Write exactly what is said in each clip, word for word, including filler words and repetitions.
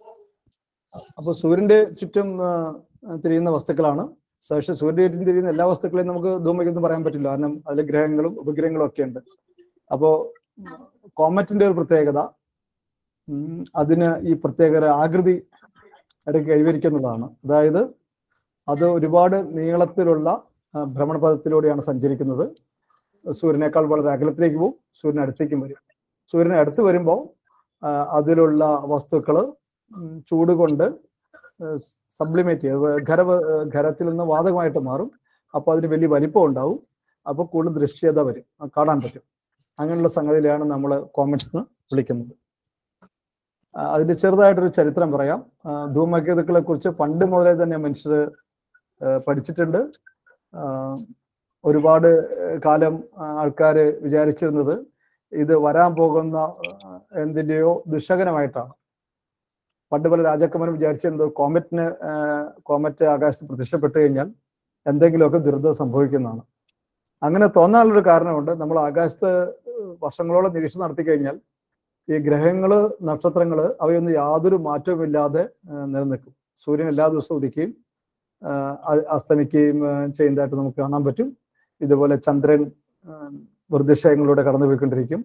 അപ്പോൾ സൂര്യന്റെ ചുറ്റും തിരിയുന്ന വസ്തുക്കളാണ്. പക്ഷേ സൂര്യന്റെ ചുറ്റും തിരിയുന്ന എല്ലാ വസ്തുക്കളെയും നമുക്ക് ധൂമകേതു പറയാൻ പറ്റില്ല, കാരണം അതിൽ ഗ്രഹങ്ങളും ഉപഗ്രഹങ്ങളും ഒക്കെ ഉണ്ട്. അപ്പോൾ കോമറ്റിന്റെ ഒരു പ്രത്യേകത അതിന് ഈ പ്രത്യേക ആകൃതി ഇടയ്ക്ക് കൈവരിക്കുന്നതാണ്. അതായത് അത് ഒരുപാട് നീളത്തിലുള്ള ഭ്രമണപഥത്തിലൂടെയാണ് സഞ്ചരിക്കുന്നത്. സൂര്യനേക്കാൾ വളരെ അകലത്തിലേക്ക് പോകും, സൂര്യന് അടുത്തേക്കും വരും. സൂര്യനെ അടുത്ത് വരുമ്പോൾ അതിലുള്ള വസ്തുക്കൾ ചൂട് കൊണ്ട് സബ്ലിമേറ്റ് ചെയ്ത് ഖര ഖരത്തിൽ നിന്ന് വാതകമായിട്ട് മാറും. അപ്പോൾ അതിന് വലിയ വലിപ്പം ഉണ്ടാവും. അപ്പോൾ കൂടുതൽ ദൃശ്യത വരും, കാണാൻ പറ്റും. അങ്ങനെയുള്ള സംഗതിയിലാണ് നമ്മൾ കോമറ്റ്സ് എന്ന് വിളിക്കുന്നത്. അതിന്റെ ചെറുതായിട്ടൊരു ചരിത്രം പറയാം. ധൂമകേതുക്കളെ കുറിച്ച് പണ്ട് മുതലേ തന്നെ മനുഷ്യർ പഠിച്ചിട്ടുണ്ട്. ഒരുപാട് കാലം ആൾക്കാർ വിചാരിച്ചിരുന്നത് ഇത് വരാൻ പോകുന്ന എന്തിൻ്റെയോ ദുശകനമായിട്ടാണ്. പണ്ട് പല രാജാക്കന്മാരും വിചാരിച്ചിരുന്നത് കോമറ്റിന് കോമറ്റ് ആകാശത്ത് പ്രത്യക്ഷപ്പെട്ടു കഴിഞ്ഞാൽ എന്തെങ്കിലുമൊക്കെ ദുരിതം സംഭവിക്കുന്നതാണ്. അങ്ങനെ തോന്നാനുള്ളൊരു കാരണമുണ്ട്. നമ്മൾ ആകാശത്ത് വർഷങ്ങളോളം നിരീക്ഷണം നടത്തി കഴിഞ്ഞാൽ ഈ ഗ്രഹങ്ങള് നക്ഷത്രങ്ങള് അവയൊന്നും യാതൊരു മാറ്റവുമില്ലാതെ നിലനിൽക്കും. സൂര്യൻ എല്ലാ ദിവസവും ഉദിക്കുകയും അസ്തമിക്കുകയും ചെയ്യുന്നതായിട്ട് നമുക്ക് കാണാൻ പറ്റും. ഇതുപോലെ ചന്ദ്രൻ വൃദ്ധിക്ഷയങ്ങളിലൂടെ കടന്നു പോയിക്കൊണ്ടിരിക്കും.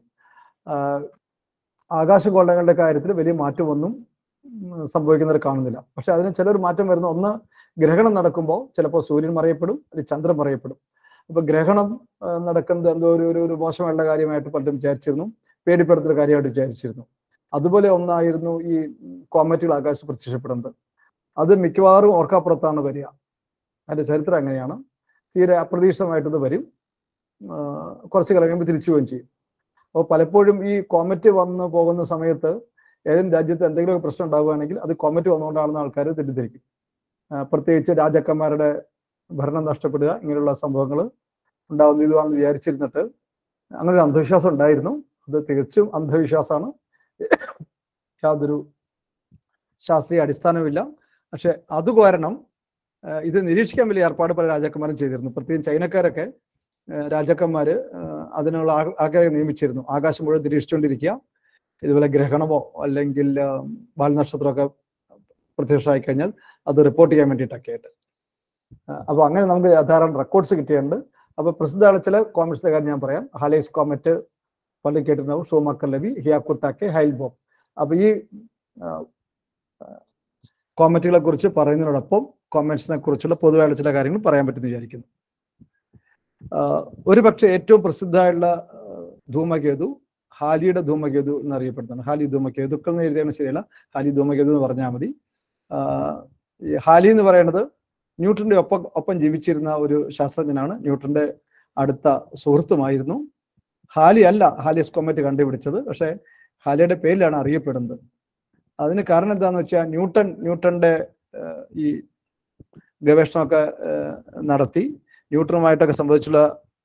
ആകാശഗോളങ്ങളുടെ കാര്യത്തിൽ വലിയ മാറ്റമൊന്നും സംഭവിക്കുന്നവർ കാണുന്നില്ല. പക്ഷെ അതിന് ചിലർ മാറ്റം വരുന്ന ഒന്ന്, ഗ്രഹണം നടക്കുമ്പോൾ ചിലപ്പോൾ സൂര്യൻ മറയപ്പെടും, അല്ലെങ്കിൽ ചന്ദ്രൻ മറയപ്പെടും. അപ്പൊ ഗ്രഹണം നടക്കുന്നത് എന്തോ ഒരു ഒരു മോശമുള്ള കാര്യമായിട്ട് പലരും വിചാരിച്ചിരുന്നു, പേടിപ്പെടുത്തുന്ന കാര്യമായിട്ട് വിചാരിച്ചിരുന്നു. അതുപോലെ ഒന്നായിരുന്നു ഈ കോമറ്റുകൾ ആകാശത്ത് പ്രത്യക്ഷപ്പെടുന്നത്. അത് മിക്കവാറും ഓർക്കാപ്പുറത്താണ് വരിക. അതിന്റെ ചരിത്രം അങ്ങനെയാണ്. തീരെ അപ്രതീക്ഷിതമായിട്ടത് വരും, കുറച്ച് കഴിയുമ്പോൾ തിരിച്ചു പോവുകയും ചെയ്യും. അപ്പോൾ പലപ്പോഴും ഈ കോമറ്റ് വന്ന് പോകുന്ന സമയത്ത് ഏതെങ്കിലും രാജ്യത്ത് എന്തെങ്കിലും പ്രശ്നം ഉണ്ടാവുകയാണെങ്കിൽ അത് കോമറ്റ് വന്നുകൊണ്ടാണെന്ന് ആൾക്കാർ തെറ്റിദ്ധരിക്കും. പ്രത്യേകിച്ച് രാജാക്കന്മാരുടെ ഭരണം നഷ്ടപ്പെടുക, ഇങ്ങനെയുള്ള സംഭവങ്ങൾ ഉണ്ടാവുന്ന ഇതുവാണെന്ന് വിചാരിച്ചിരുന്നിട്ട് അങ്ങനെ ഒരു അന്ധവിശ്വാസം ഉണ്ടായിരുന്നു. അത് തികച്ചും അന്ധവിശ്വാസമാണ്, യാതൊരു ശാസ്ത്രീയ അടിസ്ഥാനമില്ല. പക്ഷെ അത് കാരണം ഇത് നിരീക്ഷിക്കാൻ വലിയ ഏർപ്പാട് പല രാജാക്കന്മാരും ചെയ്തിരുന്നു. പ്രത്യേകിച്ച് ചൈനക്കാരൊക്കെ രാജാക്കന്മാർ അതിനുള്ള ആഗ്രഹം നിയമിച്ചിരുന്നു. ആകാശം മുഴുവൻ നിരീക്ഷിച്ചുകൊണ്ടിരിക്കുക, ഇതുപോലെ ഗ്രഹണമോ അല്ലെങ്കിൽ വാൽനക്ഷത്രമൊക്കെ പ്രത്യക്ഷമായി കഴിഞ്ഞാൽ അത് റിപ്പോർട്ട് ചെയ്യാൻ വേണ്ടിയിട്ടൊക്കെ ആയിട്ട്. അപ്പോൾ അങ്ങനെ നമുക്ക് ധാരാളം റെക്കോർഡ്സ് കിട്ടിയിട്ടുണ്ട്. അപ്പോൾ പ്രസിദ്ധമായ ചില കോമറ്റ്സിന്റെ കാര്യം ഞാൻ പറയാം. ഹാലേസ് കോമറ്റ് പള്ളി കേട്ടിട്ടുണ്ടാവും, ഷൂമാക്കർ ലവി, ഹിയാക്കുട്ടാക്കെ, ഹൈൽബോം. അപ്പോൾ ഈ കോമറ്റുകളെ കുറിച്ച് പറയുന്നതിനോടൊപ്പം കോമറ്റ്സിനെ കുറിച്ചുള്ള പൊതുവായുള്ള ചില കാര്യങ്ങൾ പറയാൻ പറ്റുമെന്ന് വിചാരിക്കുന്നു. ഒരു പക്ഷേ ഏറ്റവും പ്രസിദ്ധമായുള്ള ധൂമകേതു ഹാലിയുടെ ധൂമകേതു എന്നറിയപ്പെടുന്നതാണ്. ഹാലി ധൂമകേതുക്കൾ എന്ന് എഴുതിയാണ് ശരിയല്ല, ഹാലി ധൂമകേതു എന്ന് പറഞ്ഞാൽ മതി. ഈ ഹാലി എന്ന് പറയുന്നത് ന്യൂട്ടന്റെ ഒപ്പം ഒപ്പം ജീവിച്ചിരുന്ന ഒരു ശാസ്ത്രജ്ഞനാണ്, ന്യൂട്ടന്റെ അടുത്ത സുഹൃത്തുമായിരുന്നു. ഹാലി അല്ല ഹാലിയസ് കോമറ്റ് കണ്ടുപിടിച്ചത്, പക്ഷേ ഹാലിയുടെ പേരിലാണ് അറിയപ്പെടുന്നത്. അതിന് കാരണം എന്താണെന്ന് വെച്ചാൽ ന്യൂട്ടൺ ന്യൂട്ടന്റെ ഈ ഗവേഷണമൊക്കെ നടത്തി ന്യൂട്ടനുമായിട്ടൊക്കെ സംബന്ധിച്ചുള്ള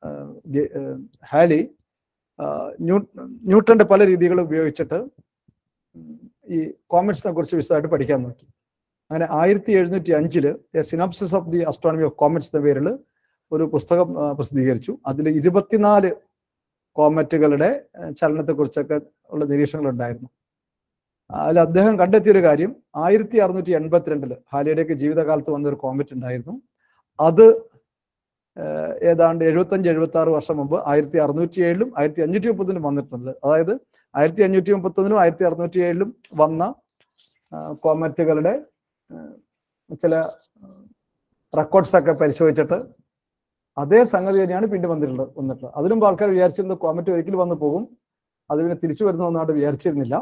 ഹാലി ന്യൂ ന്യൂട്ടന്റെ പല രീതികൾ ഉപയോഗിച്ചിട്ട് ഈ കോമറ്റ്സിനെ കുറിച്ച് വിശദമായിട്ട് പഠിക്കാൻ നോക്കി. അങ്ങനെ ആയിരത്തി എഴുന്നൂറ്റി അഞ്ചില് a synopsis of the astronomy of comets എന്ന പേരിൽ ഒരു പുസ്തകം പ്രസിദ്ധീകരിച്ചു. അതിൽ ഇരുപത്തിനാല് കോമറ്റുകളുടെ ചലനത്തെക്കുറിച്ചൊക്കെ ഉള്ള നിരീക്ഷണങ്ങൾ ഉണ്ടായിരുന്നു. അതിൽ അദ്ദേഹം കണ്ടെത്തിയൊരു കാര്യം, ആയിരത്തി അറുന്നൂറ്റി എൺപത്തിരണ്ടില് ഹാലിയുടെയൊക്കെ ജീവിതകാലത്ത് വന്നൊരു കോമറ്റ് ഉണ്ടായിരുന്നു. അത് ഏതാണ്ട് എഴുപത്തഞ്ച് എഴുപത്തി ആറ് വർഷം മുമ്പ് ആയിരത്തി അറുന്നൂറ്റി ഏഴിലും ആയിരത്തി അഞ്ഞൂറ്റി മുപ്പത്തിനും വന്നിട്ടുണ്ട്. അതായത് ആയിരത്തി അഞ്ഞൂറ്റി മുപ്പത്തൊന്നിനും ആയിരത്തി അറുന്നൂറ്റി ഏഴിലും വന്ന കോമറ്റുകളുടെ ചില റെക്കോർഡ്സ് ഒക്കെ പരിശോധിച്ചിട്ട് അതേ സംഗതി തന്നെയാണ് പിന്നീട് വന്നിട്ടുള്ളത് വന്നിട്ടുള്ളത് അതിനും ആൾക്കാർ വിചാരിച്ചിരുന്നത് കോമറ്റ് ഒരിക്കലും വന്നു പോകും, അത് പിന്നെ തിരിച്ചു വരുന്ന ഒന്നായിട്ട് വിചാരിച്ചിരുന്നില്ല.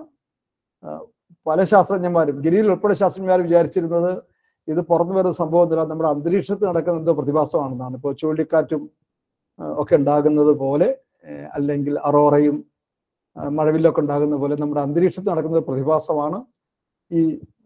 പല ശാസ്ത്രജ്ഞന്മാരും, ഗിരിയിൽ ഉൾപ്പെടെ ശാസ്ത്രജ്ഞന്മാർ വിചാരിച്ചിരുന്നത് ഇത് പുറത്തു വരുന്ന സംഭവത്തില്ല, നമ്മുടെ അന്തരീക്ഷത്തിൽ നടക്കുന്ന എന്തോ പ്രതിഭാസമാണെന്നാണ്. ഇപ്പോൾ ചുഴലിക്കാറ്റും ഒക്കെ ഉണ്ടാകുന്നത് പോലെ, അല്ലെങ്കിൽ അറോറയും മഴവില്ലൊക്കെ ഉണ്ടാകുന്ന പോലെ നമ്മുടെ അന്തരീക്ഷത്തിൽ നടക്കുന്ന പ്രതിഭാസമാണ് ഈ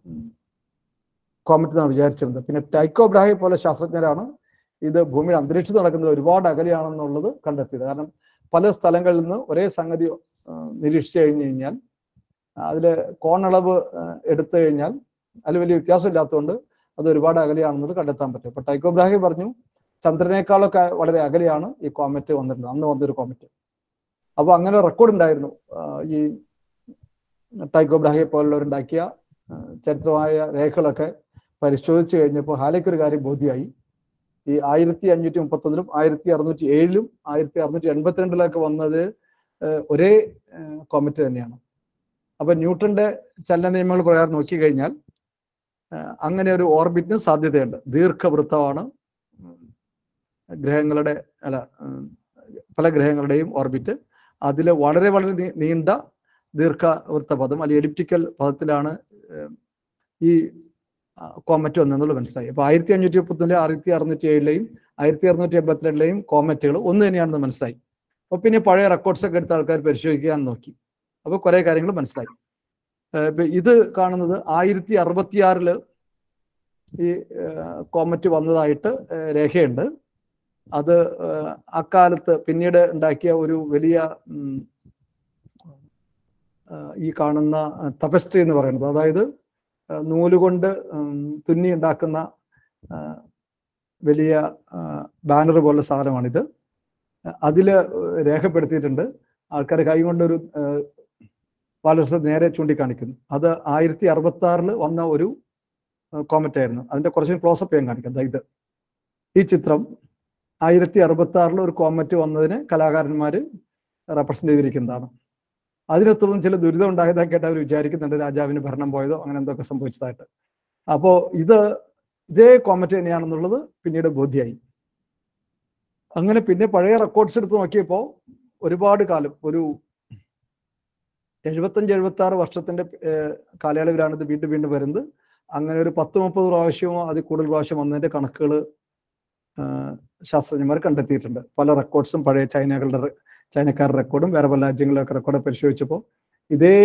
കോമറ്റ് എന്നാണ് വിചാരിച്ചിരുന്നത്. പിന്നെ ടൈക്കോ ബ്രാഹെ പോലെ ശാസ്ത്രജ്ഞരാണ് ഇത് ഭൂമിയുടെ അന്തരീക്ഷത്തിൽ നടക്കുന്നത് ഒരുപാട് അകലെയാണെന്നുള്ളത് കണ്ടെത്തിയത്. കാരണം പല സ്ഥലങ്ങളിൽ നിന്ന് ഒരേ സംഗതി നിരീക്ഷിച്ചു കഴിഞ്ഞു കഴിഞ്ഞാൽ അതിൽ കോണളവ് എടുത്തു കഴിഞ്ഞാൽ അതിൽ വലിയ വ്യത്യാസം ഇല്ലാത്തതുകൊണ്ട് അത് ഒരുപാട് അകലെയാണെന്നത് കണ്ടെത്താൻ പറ്റും. ഇപ്പൊ ടൈക്കോ ബ്രാഹെ പറഞ്ഞു ചന്ദ്രനേക്കാളൊക്കെ വളരെ അകലെയാണ് ഈ കോമറ്റ് വന്നിട്ടുള്ളത്, അന്ന് വന്നൊരു കോമറ്റ്. അപ്പോൾ അങ്ങനെ റെക്കോർഡ് ഉണ്ടായിരുന്നു. ഈ ടൈക്കോ ബ്രാഹെ പോലുള്ളവരുണ്ടാക്കിയ ചരിത്രമായ രേഖകളൊക്കെ പരിശോധിച്ചു കഴിഞ്ഞപ്പോൾ ഹാലെക്കൊരു കാര്യം ബോധ്യമായി. ഈ ആയിരത്തി അഞ്ഞൂറ്റി മുപ്പത്തൊന്നിലും ആയിരത്തി അറുന്നൂറ്റി ഏഴിലും ആയിരത്തി അറുന്നൂറ്റി എൺപത്തിരണ്ടിലൊക്കെ വന്നത് ഒരേ കോമറ്റ് തന്നെയാണ്. അപ്പൊ ന്യൂട്ടന്റെ ചലന നിയമങ്ങൾ പ്രകാരം നോക്കിക്കഴിഞ്ഞാൽ അങ്ങനെ ഒരു ഓർബിറ്റിന് സാധ്യതയുണ്ട്. ദീർഘവൃത്തമാണ് ഗ്രഹങ്ങളുടെ അല്ല പല ഗ്രഹങ്ങളുടെയും ഓർബിറ്റ്. അതിൽ വളരെ വളരെ നീണ്ട ദീർഘവൃത്ത പദം അല്ലെങ്കിൽ എലിപ്റ്റിക്കൽ പദത്തിലാണ് ഈ കോമറ്റ് വന്നെന്നുള്ളത് മനസ്സിലായി. അപ്പോൾ ആയിരത്തി അഞ്ഞൂറ്റി മുപ്പത്തിൻ്റെ ആയിരത്തി അറുന്നൂറ്റി ഏഴിലെയും ആയിരത്തി അറുന്നൂറ്റി എൺപത്തിരണ്ടിലെയും കോമറ്റുകൾ ഒന്ന് തന്നെയാണെന്ന് മനസ്സിലായി. അപ്പോൾ പിന്നെ പഴയ റെക്കോർഡ്സ് ഒക്കെ എടുത്ത ആൾക്കാർ പരിശോധിക്കാൻ നോക്കി. അപ്പോൾ കുറേ കാര്യങ്ങൾ മനസ്സിലായി. ഇത് കാണുന്നത് ആയിരത്തി അറുപത്തിയാറില് ഈ കോമറ്റ് വന്നതായിട്ട് രേഖയുണ്ട്. അത് അക്കാലത്ത് പിന്നീട് ഉണ്ടാക്കിയ ഒരു വലിയ ഈ കാണുന്ന തപസ്ട്രി എന്ന് പറയുന്നത്, അതായത് നൂലുകൊണ്ട് തുന്നി ഉണ്ടാക്കുന്ന വലിയ ബാനർ പോലുള്ള സാധനമാണിത്. അതിൽ രേഖപ്പെടുത്തിയിട്ടുണ്ട്. ആൾക്കാർ കൈ കൊണ്ടൊരു വളരെ നേരെ ചൂണ്ടിക്കാണിക്കുന്നു. അത് ആയിരത്തി അറുപത്തി ആറില് വന്ന ഒരു കോമറ്റ് ആയിരുന്നു. അതിന്റെ കുറച്ച് ക്ലോസപ്പ് ഞാൻ കാണിക്കാം. ഇത് ഈ ചിത്രം ആയിരത്തി അറുപത്തി ആറിൽ ഒരു കോമറ്റ് വന്നതിന് കലാകാരന്മാർ റെപ്രസെന്റ് ചെയ്തിരിക്കുന്നതാണ്. അതിനെ തുടർന്ന് ചില ദുരിതം ഉണ്ടായതായിട്ട് അവർ വിചാരിക്കുന്നുണ്ട്, രാജാവിന് ഭരണം പോയതോ അങ്ങനെ എന്തൊക്കെ സംഭവിച്ചതായിട്ട്. അപ്പോൾ ഇത് ഇതേ കോമറ്റ് തന്നെയാണെന്നുള്ളത് പിന്നീട് ബോധ്യമായി. അങ്ങനെ പിന്നെ പഴയ റെക്കോർഡ്സ് എടുത്ത് നോക്കിയപ്പോൾ ഒരുപാട് കാലം, ഒരു എഴുപത്തഞ്ച് എഴുപത്തി ആറ് വർഷത്തിന്റെ കാലയളവിലാണ് ഇത് വീണ്ടും വീണ്ടും വരുന്നത്. അങ്ങനെ ഒരു പത്ത് മുപ്പത് പ്രാവശ്യമോ അതിൽ കൂടുതൽ പ്രാവശ്യം വന്നതിന്റെ കണക്കുകൾ ശാസ്ത്രജ്ഞന്മാർ കണ്ടെത്തിയിട്ടുണ്ട്. പല റെക്കോർഡ്സും പഴയ ചൈനകളുടെ ചൈനക്കാരുടെ റെക്കോർഡും വേറെ പല രാജ്യങ്ങളിലൊക്കെ റെക്കോർഡ് പരിശോധിച്ചപ്പോൾ ഇതേ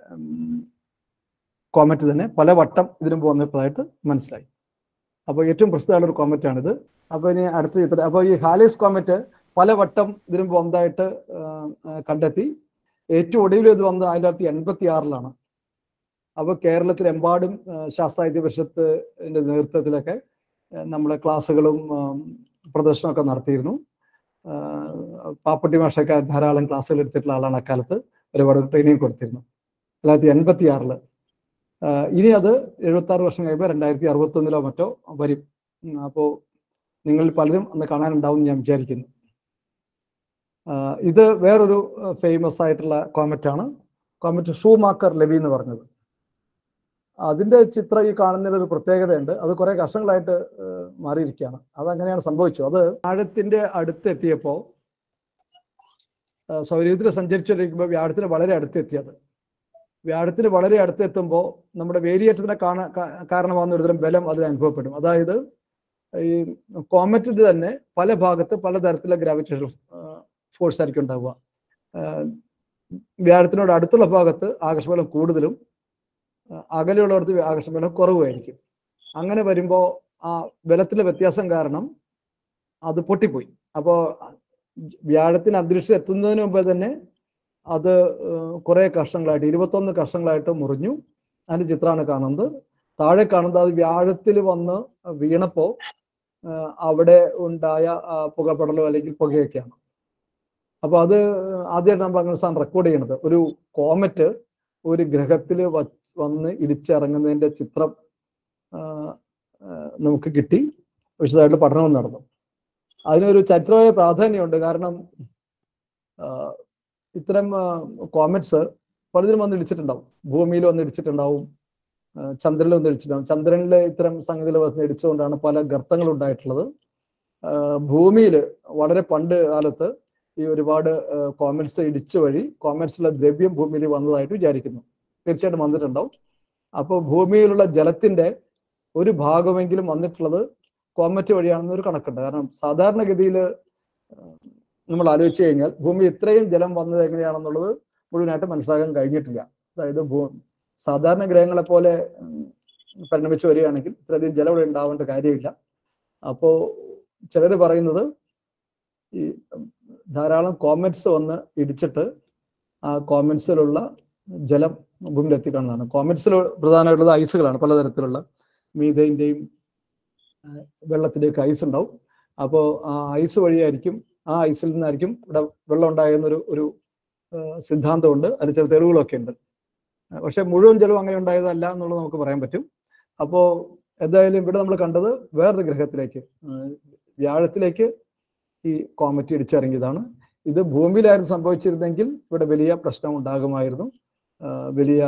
കോമറ്റ് തന്നെ പല വട്ടം ഇതിനു വന്നതായിട്ട് മനസ്സിലായി. അപ്പോൾ ഏറ്റവും പ്രസിദ്ധമായ ഒരു കോമറ്റാണിത്. അപ്പോൾ ഇനി അടുത്ത ചിത്രം. അപ്പോൾ ഈ ഹാലേസ് കോമറ്റ് പല വട്ടം ഇതിനു വന്നതായിട്ട് കണ്ടെത്തി. ഏറ്റവും ഒടുവിൽ ഇത് വന്നത് ആയിരത്തി തൊള്ളായിരത്തി എൺപത്തി ആറിലാണ്. അപ്പോൾ കേരളത്തിലെമ്പാടും ശാസ്ത്രായുധ പരിഷത്തിന്റെ നേതൃത്വത്തിലൊക്കെ നമ്മളെ ക്ലാസ്സുകളും പ്രദർശനമൊക്കെ നടത്തിയിരുന്നു. പാപ്പട്ടി മാഷൊക്കെ ധാരാളം ക്ലാസ്സുകൾ എടുത്തിട്ടുള്ള ആളാണ്. അക്കാലത്ത് ഒരുപാട് ട്രെയിനിങ് കൊടുത്തിരുന്നു. തൊള്ളായിരത്തി എൺപത്തി ആറില് ഇനി അത് എഴുപത്തി ആറ് വർഷം കഴിയുമ്പോൾ രണ്ടായിരത്തി അറുപത്തി ഒന്നിലോ മറ്റോ വരും. അപ്പോൾ നിങ്ങളിൽ പലരും അന്ന് കാണാനുണ്ടാവും ഞാൻ വിചാരിക്കുന്നു. ഇത് വേറൊരു ഫേമസ് ആയിട്ടുള്ള കോമറ്റാണ്, കോമറ്റ് ഷൂമാക്കർ ലെവി എന്ന് പറഞ്ഞത്. അതിന്റെ ചിത്രം ഈ കാണുന്നതിന് ഒരു പ്രത്യേകതയുണ്ട്. അത് കുറെ വർഷങ്ങളായിട്ട് മാറിയിരിക്കുകയാണ്. അതങ്ങനെയാണ് സംഭവിച്ചത്. അത് വ്യാഴത്തിന്റെ അടുത്തെത്തിയപ്പോൾ സൗരയൂഥത്തിൽ സഞ്ചരിച്ചുകൊണ്ടിരിക്കുമ്പോൾ വ്യാഴത്തിന് വളരെ അടുത്തെത്തിയത്. വ്യാഴത്തിന് വളരെ അടുത്തെത്തുമ്പോൾ നമ്മുടെ വേലിയേറ്റത്തിനെ കാണാൻ കാരണമാകുന്ന ഒരുതരം ബലം അതിന് അനുഭവപ്പെടും. അതായത് ഈ കോമറ്റിന്റെ തന്നെ പല ഭാഗത്ത് പലതരത്തിലുള്ള ഗ്രാവിറ്റേഷൻ ഫോഴ്സ് ആയിരിക്കും ഉണ്ടാവുക. വ്യാഴത്തിനോട് അടുത്തുള്ള ഭാഗത്ത് ആകർഷബലം കൂടുതലും അകലെയുള്ളവർക്ക് ആകർഷബലം കുറവുമായിരിക്കും. അങ്ങനെ വരുമ്പോൾ ആ ബലത്തിലെ വ്യത്യാസം കാരണം അത് പൊട്ടിപ്പോയി. അപ്പോൾ വ്യാഴത്തിന് അന്തരീക്ഷം എത്തുന്നതിന് മുമ്പ് തന്നെ അത് കുറെ കഷ്ണങ്ങളായിട്ട് ഇരുപത്തൊന്ന് കഷ്ണങ്ങളായിട്ട് മുറിഞ്ഞു. അതിന്റെ ചിത്രമാണ് കാണുന്നത്. താഴെ കാണുന്നത് അത് വ്യാഴത്തിൽ വന്ന് വീണപ്പോൾ അവിടെ ഉണ്ടായ പുകപടലോ അല്ലെങ്കിൽ പുകയൊക്കെയാണ്. അപ്പൊ അത് ആദ്യമായിട്ട് നമ്മൾ അങ്ങനെ സാധനം റെക്കോർഡ് ചെയ്യണത്. ഒരു കോമറ്റ് ഒരു ഗ്രഹത്തിൽ വന്ന് ഇടിച്ചിറങ്ങുന്നതിന്റെ ചിത്രം നമുക്ക് കിട്ടി. വിശദമായിട്ട് പഠനവും നടന്നു. അതിനൊരു ചരിത്രമായ പ്രാധാന്യമുണ്ട്. കാരണം ഇത്തരം കോമറ്റ്സ് പലതിനും വന്ന് ഇടിച്ചിട്ടുണ്ടാവും. ഭൂമിയിൽ വന്ന് ഇടിച്ചിട്ടുണ്ടാവും, ചന്ദ്രനിൽ വന്ന് ഇടിച്ചിട്ടുണ്ടാവും. ചന്ദ്രനിൽ ഇത്തരം സംഗതികൾ വന്ന് ഇടിച്ചുകൊണ്ടാണ് പല ഗർത്തങ്ങളും ഉണ്ടായിട്ടുള്ളത്. ഭൂമിയിൽ വളരെ പണ്ട് കാലത്ത് ഈ ഒരുപാട് കോമറ്റ്സ് ഇടിച്ചു വഴി കോമറ്റ്സിലെ ദ്രവ്യം ഭൂമിയിൽ വന്നതായിട്ട് വിചാരിക്കുന്നു. തീർച്ചയായിട്ടും വന്നിട്ടുണ്ടാവും. അപ്പോൾ ഭൂമിയിലുള്ള ജലത്തിന്റെ ഒരു ഭാഗമെങ്കിലും വന്നിട്ടുള്ളത് കോമറ്റ് വഴിയാണെന്നൊരു കണക്കുണ്ട്. കാരണം സാധാരണഗതിയിൽ നമ്മൾ ആലോചിച്ചു കഴിഞ്ഞാൽ ഭൂമി ഇത്രയും ജലം വന്നത് എങ്ങനെയാണെന്നുള്ളത് മുഴുവനായിട്ട് മനസ്സിലാക്കാൻ കഴിഞ്ഞിട്ടില്ല. അതായത് ഭൂ സാധാരണ ഗ്രഹങ്ങളെ പോലെ പരിണമിച്ചു വരികയാണെങ്കിൽ ഇത്രയധികം ജലം ഇവിടെ ഉണ്ടാവേണ്ട കാര്യമില്ല. അപ്പോൾ ചിലർ പറയുന്നത് ഈ ധാരാളം കോമറ്റ്സ് വന്ന് ഇടിച്ചിട്ട് ആ കോമറ്റ്സിലുള്ള ജലം ഭൂമിയിൽ എത്തിക്കാണെന്നാണ്. കോമറ്റ്സിൽ പ്രധാനമായിട്ടുള്ളത് ഐസുകളാണ്. പലതരത്തിലുള്ള മീഥേന്റെയും വെള്ളത്തിൻ്റെയൊക്കെ ഐസ് ഉണ്ടാവും. അപ്പോൾ ആ ഐസ് വഴിയായിരിക്കും, ആ ഐസിൽ നിന്നായിരിക്കും ഇവിടെ വെള്ളം ഉണ്ടായെന്നൊരു ഒരു സിദ്ധാന്തമുണ്ട്. അതിൽ ചില തെളിവുകളൊക്കെ ഉണ്ട്. പക്ഷെ മുഴുവൻ ജലവും അങ്ങനെ ഉണ്ടായതല്ല എന്നുള്ളത് നമുക്ക് പറയാൻ പറ്റും. അപ്പോൾ എന്തായാലും ഇവിടെ നമ്മൾ കണ്ടത് വേറൊരു ഗ്രഹത്തിലേക്ക്, വ്യാഴത്തിലേക്ക് ഈ കോമറ്റ് ഇടിച്ചിറങ്ങിയതാണ്. ഇത് ഭൂമിയിലായിരുന്നു സംഭവിച്ചിരുന്നെങ്കിൽ ഇവിടെ വലിയ പ്രശ്നം ഉണ്ടാകുമായിരുന്നു. വലിയ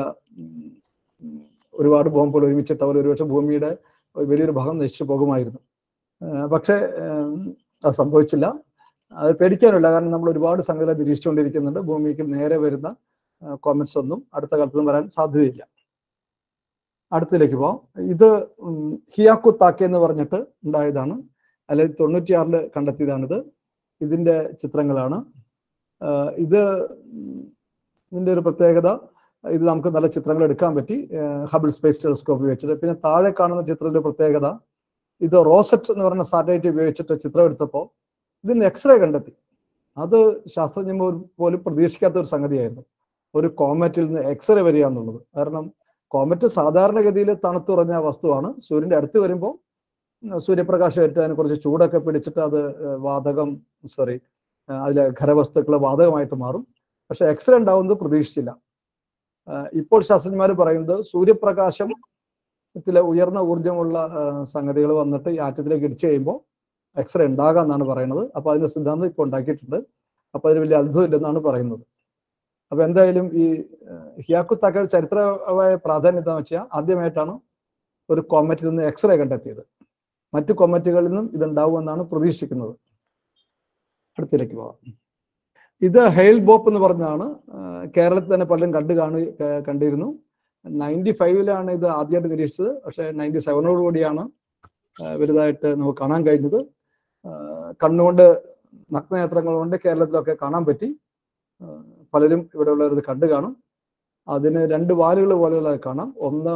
ഒരുപാട് ബോംബുകൾ ഒരുമിച്ചിട്ടവർ ഒരുപക്ഷെ ഭൂമിയുടെ വലിയൊരു ഭാഗം നശിച്ചു പോകുമായിരുന്നു. പക്ഷേ അത് സംഭവിച്ചില്ല. അത് പേടിക്കാനില്ല, കാരണം നമ്മൾ ഒരുപാട് സംഗതികൾ നിരീക്ഷിച്ചുകൊണ്ടിരിക്കുന്നുണ്ട്. ഭൂമിക്ക് നേരെ വരുന്ന കോമറ്റ്സ് ഒന്നും അടുത്ത കാലത്തൊന്നും വരാൻ സാധ്യതയില്ല. അടുത്തതിലേക്ക് പോവാം. ഇത് ഹിയാക്കു താക്കെ എന്ന് പറഞ്ഞിട്ട് ഉണ്ടായതാണ്, അല്ലെങ്കിൽ തൊണ്ണൂറ്റിയാറില് കണ്ടെത്തിയതാണിത്. ഇതിന്റെ ചിത്രങ്ങളാണ് ഇത്. ഇതിന്റെ ഒരു പ്രത്യേകത, ഇത് നമുക്ക് നല്ല ചിത്രങ്ങൾ എടുക്കാൻ പറ്റി ഹബിൾ സ്പേസ് ടെലിസ്കോപ്പ് ഉപയോഗിച്ചിട്ട്. പിന്നെ താഴെ കാണുന്ന ചിത്രത്തിന്റെ പ്രത്യേകത, ഇത് റോസറ്റ് എന്ന് പറയുന്ന സാറ്റലൈറ്റ് ഉപയോഗിച്ചിട്ട് ചിത്രം എടുത്തപ്പോൾ ഇതിന് എക്സ്റേ കണ്ടെത്തി. അത് ശാസ്ത്രജ്ഞന്മാർ പോലും പ്രതീക്ഷിക്കാത്ത ഒരു സംഗതിയായിരുന്നു, ഒരു കോമറ്റിൽ നിന്ന് എക്സ്റേ വരിക എന്നുള്ളത്. കാരണം കോമറ്റ് സാധാരണഗതിയിൽ തണുത്തുറഞ്ഞ വസ്തുവാണ്. സൂര്യന്റെ അടുത്ത് വരുമ്പോൾ സൂര്യപ്രകാശം ഏറ്റ് അതിനെ കുറച്ച് ചൂടൊക്കെ പിടിച്ചിട്ട് അത് വാതകം സോറി അതിലെ ഖരവസ്തുക്കൾ വാതകമായിട്ട് മാറും. പക്ഷെ എക്സ്റേ ഉണ്ടാവുന്നത് പ്രതീക്ഷിച്ചില്ല. ഇപ്പോൾ ശാസ്ത്രജ്ഞന്മാർ പറയുന്നത് സൂര്യപ്രകാശത്തിലെ ഉയർന്ന ഊർജ്ജമുള്ള സംഗതികൾ വന്നിട്ട് ഈ ആറ്റത്തിലേക്ക് ഇടിച്ചു കഴിയുമ്പോൾ എക്സ്റേ ഉണ്ടാകാം എന്നാണ് പറയുന്നത്. അപ്പൊ അതിന്റെ സിദ്ധാന്തം ഇപ്പോൾ ഉണ്ടാക്കിയിട്ടുണ്ട്. അപ്പൊ അതിന് വലിയ അത്ഭുതം ഇല്ലെന്നാണ് പറയുന്നത്. അപ്പൊ എന്തായാലും ഈ ഹിയാക്കു താക്കെ ചരിത്രമായ പ്രാധാന്യം എന്താണെന്ന് വെച്ചാൽ ആദ്യമായിട്ടാണ് ഒരു കോമറ്റിൽ നിന്ന് എക്സ്റേ കണ്ടെത്തിയത്. മറ്റു കോമറ്റുകളിൽ നിന്നും ഇതുണ്ടാവുമെന്നാണ് പ്രതീക്ഷിക്കുന്നത്. അടുത്തിലേക്ക് പോവാം. ഇത് ഹെയിൽ ബോപ്പ് എന്ന് പറഞ്ഞതാണ്. കേരളത്തിൽ തന്നെ പലരും കണ്ടു കാണു കണ്ടിരുന്നു. നയൻറ്റി ഫൈവിലാണ് ഇത് ആദ്യമായിട്ട് നിരീക്ഷിച്ചത്. പക്ഷെ നയൻറ്റി സെവനോട് കൂടിയാണ് വലുതായിട്ട് നമുക്ക് കാണാൻ കഴിഞ്ഞത്. കണ്ണുകൊണ്ട് നഗ്നനേത്രങ്ങൾ കൊണ്ട് കേരളത്തിലൊക്കെ കാണാൻ പറ്റി. പലരും ഇവിടെ ഉള്ളവർ ഇത് കണ്ടു കാണും. അതിന് രണ്ട് വാലുകൾ പോലെയുള്ളത് കാണാം. ഒന്ന്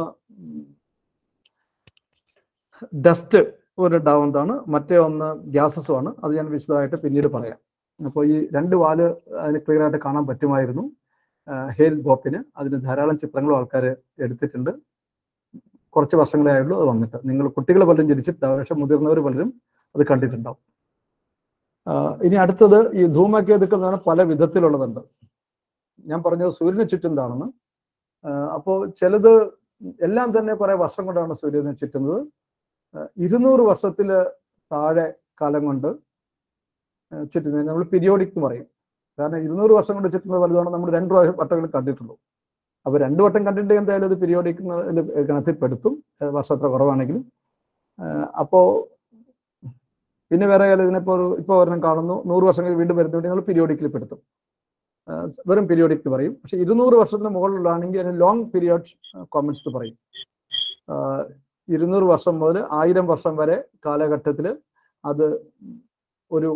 ഡസ്റ്റ് പോലെ ഉണ്ടാവുന്നതാണ്, മറ്റേ ഒന്ന് ഗ്യാസസുമാണ്. അത് ഞാൻ വിശദമായിട്ട് പിന്നീട് പറയാം. അപ്പോൾ ഈ രണ്ട് വാല് അതിന് ക്ലിയർ ആയിട്ട് കാണാൻ പറ്റുമായിരുന്നു ഹെയിൽ ബോപ്പിന്. അതിന് ധാരാളം ചിത്രങ്ങളും ആൾക്കാർ എടുത്തിട്ടുണ്ട്. കുറച്ച് വർഷങ്ങളേ ആയുള്ളൂ അത് വന്നിട്ട്. നിങ്ങൾ കുട്ടികൾ പലരും ജനിച്ചിട്ടുണ്ടാവും, പക്ഷെ മുതിർന്നവർ പലരും അത് കണ്ടിട്ടുണ്ടാവും. ഇനി അടുത്തത് ഈ ധൂമകേതുക്കൾ എന്ന് പറഞ്ഞാൽ പല വിധത്തിലുള്ളതുണ്ട്. ഞാൻ പറഞ്ഞത് സൂര്യനെ ചുറ്റുന്നതാണെന്ന്. അപ്പോൾ ചിലത് എല്ലാം തന്നെ കുറെ വർഷം കൊണ്ടാണ് സൂര്യനെ ചുറ്റുന്നത്. ഇരുന്നൂറ് വർഷത്തില് താഴെ കാലം കൊണ്ട് ചുറ്റുന്നത് നമ്മൾ പീരിയോഡിക് എന്ന് പറയും. കാരണം ഇരുന്നൂറ് വർഷം കൊണ്ട് ചുറ്റുന്നത് വലുതാണ് നമ്മൾ രണ്ട് വട്ടങ്ങൾ കണ്ടിട്ടുള്ളൂ. അപ്പൊ രണ്ടു വട്ടം കണ്ടിട്ട് എന്തായാലും അത് പീരിയോഡിക് ഗണത്തിൽപ്പെടുത്തും, വർഷം എത്ര കുറവാണെങ്കിലും. അപ്പോ പിന്നെ വേറെ കാലം ഇതിനിപ്പോ ഒരു ഇപ്പൊ ഒരെണ്ണം കാണുന്നു, നൂറ് വർഷം കഴിഞ്ഞ് വീണ്ടും വരുന്നതുകൊണ്ട് നമ്മൾ പീരിയോഡിക്കിൽ പെടുത്തും, വെറും പീരിയോഡിക് എന്ന് പറയും. പക്ഷെ ഇരുന്നൂറ് വർഷത്തിന് മുകളിലാണെങ്കിൽ അതിന് ലോങ് പീരിയോഡ് കോമറ്റ്സ് എന്ന് പറയും. ഇരുന്നൂറ് വർഷം മുതൽ ആയിരം വർഷം വരെ കാലഘട്ടത്തിൽ അത് ഒരു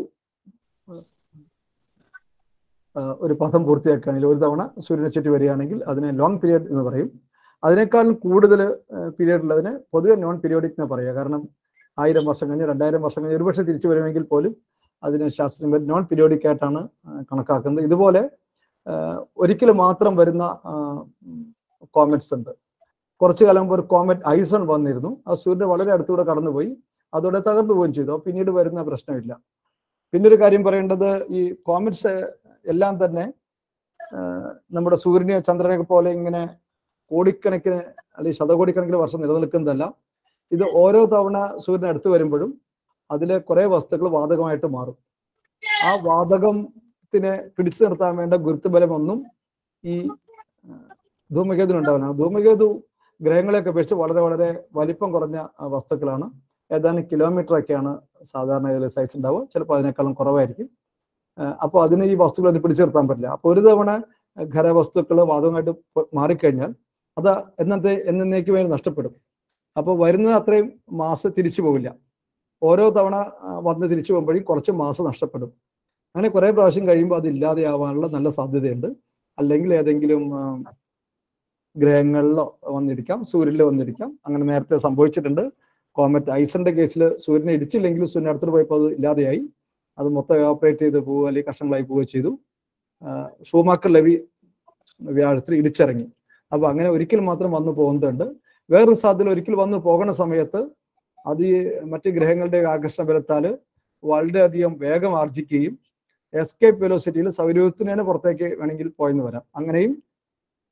ഒരു പദം പൂർത്തിയാക്കുകയാണെങ്കിൽ, ഒരു തവണ സൂര്യനെ ചുറ്റി വരികയാണെങ്കിൽ അതിനെ ലോങ് പീരിയഡ് എന്ന് പറയും. അതിനേക്കാളും കൂടുതൽ പീരിയഡ് ഉള്ളതിന് പൊതുവെ നോൺ പീരിയോഡിക് എന്ന് പറയുക. കാരണം ആയിരം വർഷം കഴിഞ്ഞ് രണ്ടായിരം വർഷം കഴിഞ്ഞ് ഒരുപക്ഷെ തിരിച്ചു വരുമെങ്കിൽ പോലും അതിന് ശാസ്ത്രജ്ഞർ നോൺ പീരിയോഡിക് ആയിട്ടാണ് കണക്കാക്കുന്നത്. ഇതുപോലെ ഒരിക്കലും മാത്രം വരുന്ന കോമറ്റ്സ് ഉണ്ട്. കുറച്ചു കാലം മുമ്പ് ഒരു കോമറ്റ് ഐസൺ വന്നിരുന്നു. അത് സൂര്യന്റെ വളരെ അടുത്തൂടെ കടന്നുപോയി, അതോടെ തകർന്നു പോവുകയും ചെയ്തു. പിന്നീട് വരുന്ന പ്രശ്നമില്ല. പിന്നൊരു കാര്യം പറയേണ്ടത്, ഈ കോമറ്റ്സ് എല്ലാം തന്നെ നമ്മുടെ സൂര്യനെ ചന്ദ്രനെ പോലെ ഇങ്ങനെ കോടിക്കണക്കിന് അല്ലെങ്കിൽ ശതകോടിക്കണക്കിന് വർഷം നിലനിൽക്കുന്നതല്ല. ഇത് ഓരോ തവണ സൂര്യൻ അടുത്ത് വരുമ്പോഴും അതിലെ കുറെ വസ്തുക്കൾ വാതകമായിട്ട് മാറും. ആ വാതകത്തിനെ പിടിച്ചു നിർത്താൻ വേണ്ട ഗുരുത്വബലമൊന്നും ഈ ധൂമകേതുവിനുണ്ടാവില്ല. ധൂമകേതു ഗ്രഹങ്ങളെയൊക്കെ അപേക്ഷിച്ച് വളരെ വളരെ വലിപ്പം കുറഞ്ഞ വസ്തുക്കളാണ്. ഏതാനും കിലോമീറ്റർ ഒക്കെയാണ് സാധാരണ ഇതിൽ സൈസ് ഉണ്ടാവുക, ചിലപ്പോൾ അതിനേക്കാളും കുറവായിരിക്കും. അപ്പോൾ അതിന് ഈ വസ്തുക്കൾ അതിന് പിടിച്ചു നിർത്താൻ പറ്റില്ല. അപ്പോൾ ഒരു തവണ ഖരവസ്തുക്കൾ വാതകമായിട്ട് മാറിക്കഴിഞ്ഞാൽ അത് എന്നത്തെ എന്നേക്ക് വേണ്ടി നഷ്ടപ്പെടും. അപ്പോൾ വരുന്നത് അത്രയും മാസം തിരിച്ചു പോകില്ല. ഓരോ തവണ വന്ന് തിരിച്ചു പോകുമ്പോഴും കുറച്ച് മാസം നഷ്ടപ്പെടും. അങ്ങനെ കുറെ പ്രാവശ്യം കഴിയുമ്പോൾ അത് ഇല്ലാതെയാവാനുള്ള നല്ല സാധ്യതയുണ്ട്. അല്ലെങ്കിൽ ഏതെങ്കിലും ഗ്രഹങ്ങളിലോ വന്നിടിക്കാം, സൂര്യനിലോ വന്നിടിക്കാം. അങ്ങനെ നേരത്തെ സംഭവിച്ചിട്ടുണ്ട്. കോമറ്റ് ഐസന്റെ കേസിൽ സൂര്യനെ ഇടിച്ചില്ലെങ്കിലും സൂര്യൻ അടുത്തോട്ട് പോയപ്പോൾ അത് ഇല്ലാതെയായി. അത് മൊത്തം എവാപ്പറേറ്റ് ചെയ്ത് പോവുക അല്ലെങ്കിൽ കഷ്ണങ്ങളായി പോവുകയോ ചെയ്തു. ഷൂമാക്കർ ലവി വ്യാഴത്തിൽ ഇടിച്ചിറങ്ങി. അപ്പൊ അങ്ങനെ ഒരിക്കൽ മാത്രം വന്നു പോകുന്നുണ്ട്. വേറൊരു സാധ്യത, ഒരിക്കൽ വന്നു പോകുന്ന സമയത്ത് അത് ഈ മറ്റ് ഗ്രഹങ്ങളുടെ ആകർഷണ ബലത്താല് വളരെയധികം വേഗം ആർജിക്കുകയും എസ്കേപ്പ് വെലോസിറ്റിയിൽ സൗരയൂഥത്തിന് തന്നെ പുറത്തേക്ക് വേണമെങ്കിൽ പോയെന്ന് വരാം. അങ്ങനെയും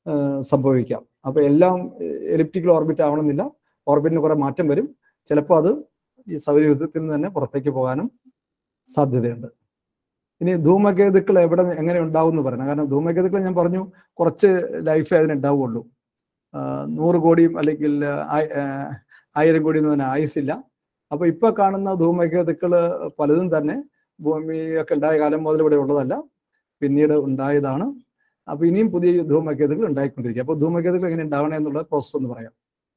സംഭവിക്കാം. അപ്പോൾ എല്ലാം എലിപ്റ്റിക്കൽ ഓർബിറ്റ് ആവണമെന്നില്ല, ഓർബിറ്റിന് കുറെ മാറ്റം വരും. ചിലപ്പോൾ അത് ഈ സൗരയൂഥത്തിൽ നിന്ന് തന്നെ പുറത്തേക്ക് പോകാനും സാധ്യതയുണ്ട്. ഇനി ധൂമകേതുക്കൾ എവിടെ എങ്ങനെ ഉണ്ടാവും എന്ന് പറയണം. കാരണം ധൂമകേതുക്കൾ ഞാൻ പറഞ്ഞു കുറച്ച് ലൈഫേ അതിനുണ്ടാവുള്ളൂ. നൂറ് കോടിയും അല്ലെങ്കിൽ ആയിരം കോടി ഒന്നും തന്നെ ആയുസില്ല. അപ്പൊ ഇപ്പൊ കാണുന്ന ധൂമകേതുക്കൾ പലതും തന്നെ ഭൂമിയൊക്കെ ഉണ്ടായ കാലം മുതൽ ഇവിടെ ഉള്ളതല്ല, പിന്നീട് ഉണ്ടായതാണ്. അപ്പൊ ഇനിയും പുതിയ ധൂമകേതുക്കൾ ഉണ്ടായിക്കൊണ്ടിരിക്കുക. അപ്പൊ ധൂമകേതുക്കൾ എങ്ങനെ ഉണ്ടാവണേ എന്നുള്ള പ്രോസസ് എന്ന് പറയാം.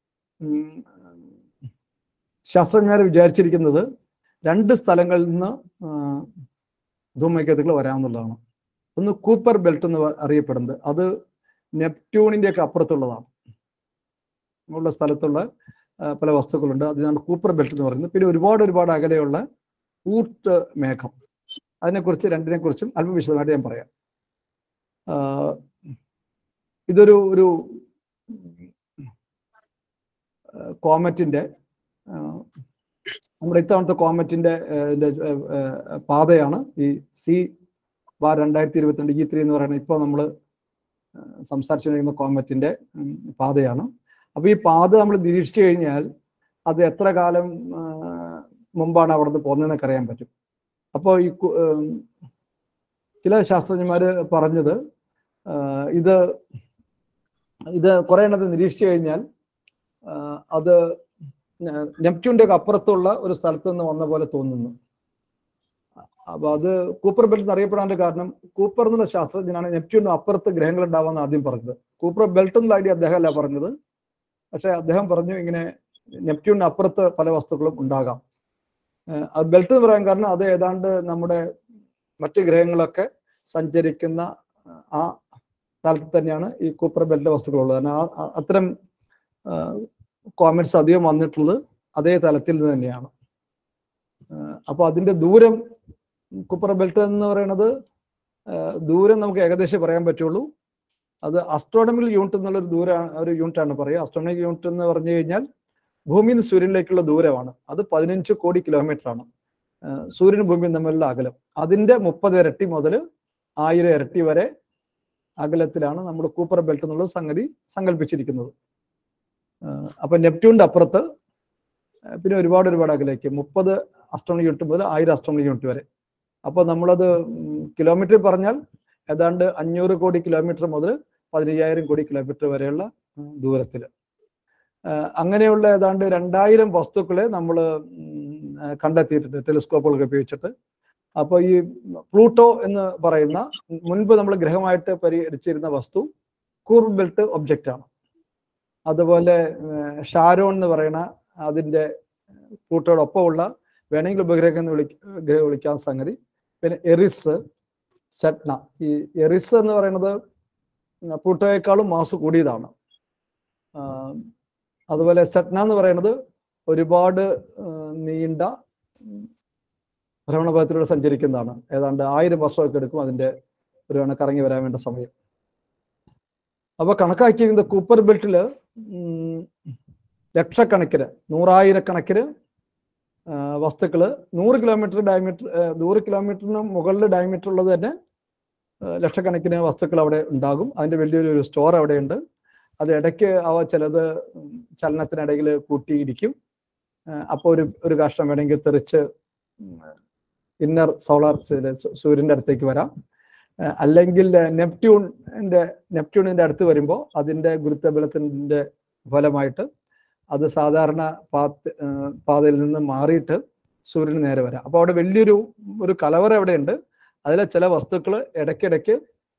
ശാസ്ത്രജ്ഞർ വിചാരിച്ചിരിക്കുന്നത് രണ്ട് സ്ഥലങ്ങളിൽ നിന്ന് ധൂമകേതുക്കൾ വരാമെന്നുള്ളതാണ്. ഒന്ന് കൂപ്പർ ബെൽറ്റ് എന്ന് അറിയപ്പെടുന്നത്, അത് നെപ്റ്റ്യൂണിന്റെ ഒക്കെ അപ്പുറത്തുള്ളതാണ്. ഉള്ള സ്ഥലത്തുള്ള പല വസ്തുക്കളുണ്ട്, അതിനാണ് കൂപ്പർ ബെൽറ്റ് എന്ന് പറയുന്നത്. പിന്നെ ഒരുപാട് ഒരുപാട് അകലെയുള്ള ഊർട്ട് മേഘം, അതിനെക്കുറിച്ച് രണ്ടിനെ കുറിച്ചും അല്പം വിശദമായിട്ട് ഞാൻ പറയാം. ഇതൊരു ഒരു കോമറ്റിന്റെ നമ്മുടെ ഇത്തവണത്തെ കോമറ്റിന്റെ പാതയാണ് ഈ സി ബാർ രണ്ടായിരത്തി ഇരുപത്തിരണ്ട് ജി ത്രീ എന്ന് പറയുന്നത്. ഇപ്പോൾ നമ്മൾ സംസാരിച്ചുകൊണ്ടിരിക്കുന്ന കോമറ്റിന്റെ പാതയാണ്. അപ്പൊ ഈ പാത നമ്മൾ നിരീക്ഷിച്ചു കഴിഞ്ഞാൽ അത് എത്ര കാലം മുമ്പാണ് അവിടെ നിന്ന് പോകുന്നതെന്നൊക്കെ അറിയാൻ പറ്റും. അപ്പോൾ ഈ ചില ശാസ്ത്രജ്ഞന്മാർ പറഞ്ഞത് ഇത് ഇത് കുറെ എണ്ണത്തെ നിരീക്ഷിച്ചു കഴിഞ്ഞാൽ അത് നെപ്റ്റ്യൂണിന്റെ ഒക്കെ അപ്പുറത്തുള്ള ഒരു സ്ഥലത്ത് നിന്ന് വന്ന പോലെ തോന്നുന്നു. അപ്പൊ അത് കൂപ്പർ ബെൽറ്റ് എന്ന് അറിയപ്പെടാനുള്ള കാരണം കൂപ്പർ എന്നുള്ള ശാസ്ത്രജ്ഞനാണ് നെപ്റ്റ്യൂണിന് അപ്പുറത്ത് ഗ്രഹങ്ങൾ ഉണ്ടാവാന്ന് ആദ്യം പറഞ്ഞത്. കൂപ്പർ ബെൽറ്റ് എന്നുള്ള ഐഡിയ അദ്ദേഹം അല്ല പറഞ്ഞത്, പക്ഷെ അദ്ദേഹം പറഞ്ഞു ഇങ്ങനെ നെപ്റ്റ്യൂണിന് അപ്പുറത്ത് പല വസ്തുക്കളും ഉണ്ടാകാം. അത് ബെൽറ്റ് എന്ന് പറയാൻ കാരണം അത് ഏതാണ്ട് നമ്മുടെ മറ്റ് ഗ്രഹങ്ങളൊക്കെ സഞ്ചരിക്കുന്ന ആ സ്ഥലത്ത് തന്നെയാണ് ഈ കൂപ്പർ ബെൽറ്റ് വസ്തുക്കളുള്ളത്. കാരണം ആ അത്തരം കോമറ്റ്സ് അധികം വന്നിട്ടുള്ളത് അതേ തലത്തിൽ നിന്ന് തന്നെയാണ്. അപ്പൊ അതിന്റെ ദൂരം കൂപ്പർ ബെൽറ്റ് എന്ന് പറയുന്നത് ദൂരം നമുക്ക് ഏകദേശം പറയാൻ പറ്റുള്ളൂ. അത് അസ്ട്രോണമിക്കൽ യൂണിറ്റ് എന്നുള്ളൊരു ദൂരമാണ്, ഒരു യൂണിറ്റ് ആണ് പറയുക. അസ്ട്രോണമിക്കൽ യൂണിറ്റ് എന്ന് പറഞ്ഞു കഴിഞ്ഞാൽ ഭൂമിയിൽ നിന്ന് സൂര്യനിലേക്കുള്ള ദൂരമാണ്. അത് പതിനഞ്ച് കോടി കിലോമീറ്റർ ആണ് സൂര്യനും ഭൂമിയും തമ്മിലുള്ള അകലം. അതിന്റെ മുപ്പത് ഇരട്ടി മുതൽ ആയിരം ഇരട്ടി വരെ അകലത്തിലാണ് നമ്മൾ കൂപ്പർ ബെൽറ്റ് എന്നുള്ള സംഗതി സങ്കല്പിച്ചിരിക്കുന്നത്. അപ്പൊ നെപ്റ്റ്യൂണിന്റെ അപ്പുറത്ത് പിന്നെ ഒരുപാട് ഒരുപാട് അകലേക്ക് മുപ്പത് അസ്ട്രോണമിക്കൽ യൂണിറ്റ് മുതൽ ആയിരം അസ്ട്രോണമിക്കൽ യൂണിറ്റ് വരെ. അപ്പോൾ നമ്മളത് കിലോമീറ്റർ പറഞ്ഞാൽ ഏതാണ്ട് അഞ്ഞൂറ് കോടി കിലോമീറ്റർ മുതൽ പതിനയ്യായിരം കോടി കിലോമീറ്റർ വരെയുള്ള ദൂരത്തിൽ. അങ്ങനെയുള്ള ഏതാണ്ട് രണ്ടായിരം വസ്തുക്കളെ നമ്മൾ കണ്ടെത്തിയിട്ടുണ്ട് ടെലിസ്കോപ്പുകളൊക്കെ ഉപയോഗിച്ചിട്ട്. അപ്പോൾ ഈ പ്ലൂട്ടോ എന്ന് പറയുന്ന മുൻപ് നമ്മൾ ഗ്രഹമായിട്ട് പരിഗണിച്ചിരുന്ന വസ്തു കൂപ്പർ ബെൽറ്റ് ഒബ്ജക്റ്റ് ആണ്. അതുപോലെ ഷാരോൺ എന്ന് പറയുന്ന അതിൻ്റെ പ്ലൂട്ടോടൊപ്പമുള്ള വേണമെങ്കിൽ ഉപഗ്രഹം എന്ന് വിളി ഗ്രഹം വിളിക്കാൻ സംഗതി. പിന്നെ എറിസ്, സെറ്റ്ന. ഈ എറിസ് എന്ന് പറയുന്നത് പ്ലൂട്ടോയേക്കാളും മാസ് കൂടിയതാണ്. അതുപോലെ സെറ്റ്ന എന്ന് പറയുന്നത് ഒരുപാട് നീണ്ട ഭ്രമണപഥത്തിലൂടെ സഞ്ചരിക്കുന്നതാണ്. ഏതാണ്ട് ആയിരം വർഷമൊക്കെ എടുക്കും അതിൻ്റെ ഒരു കറങ്ങി വരാൻ വേണ്ട സമയം. അപ്പൊ കണക്കാക്കിയിരിക്കുന്ന കൂപ്പർ ബെൽറ്റില് ലക്ഷക്കണക്കിന് നൂറായിരക്കണക്കിന് വസ്തുക്കള് നൂറ് കിലോമീറ്റർ ഡയമീറ്റർ നൂറ് കിലോമീറ്ററിന് മുകളിൽ ഡയമീറ്റർ ഉള്ളത് തന്നെ ലക്ഷക്കണക്കിന് വസ്തുക്കൾ അവിടെ ഉണ്ടാകും. അതിൻ്റെ വലിയൊരു ഒരു സ്റ്റോർ അവിടെയുണ്ട്. അത് ഇടയ്ക്ക് അവ ചിലത് ചലനത്തിനിടയിൽ കൂട്ടിയിടിക്കും. അപ്പോൾ ഒരു ഒരു കഷ്ണം വേണമെങ്കിൽ തെറിച്ച് ഇന്നർ സോളാർ സൂര്യൻ്റെ അടുത്തേക്ക് വരാം. അല്ലെങ്കിൽ നെപ്റ്റ്യൂണിൻ്റെ നെപ്റ്റ്യൂണിൻ്റെ അടുത്ത് വരുമ്പോൾ അതിൻ്റെ ഗുരുത്വബലത്തിൻ്റെ ഫലമായിട്ട് അത് സാധാരണ പാത പാതയിൽ നിന്ന് മാറിയിട്ട് സൂര്യന് നേരെ വരാം. അപ്പോൾ അവിടെ വലിയൊരു ഒരു കലവറ അവിടെയുണ്ട്. അതിലെ ചില വസ്തുക്കൾ ഇടയ്ക്കിടയ്ക്ക്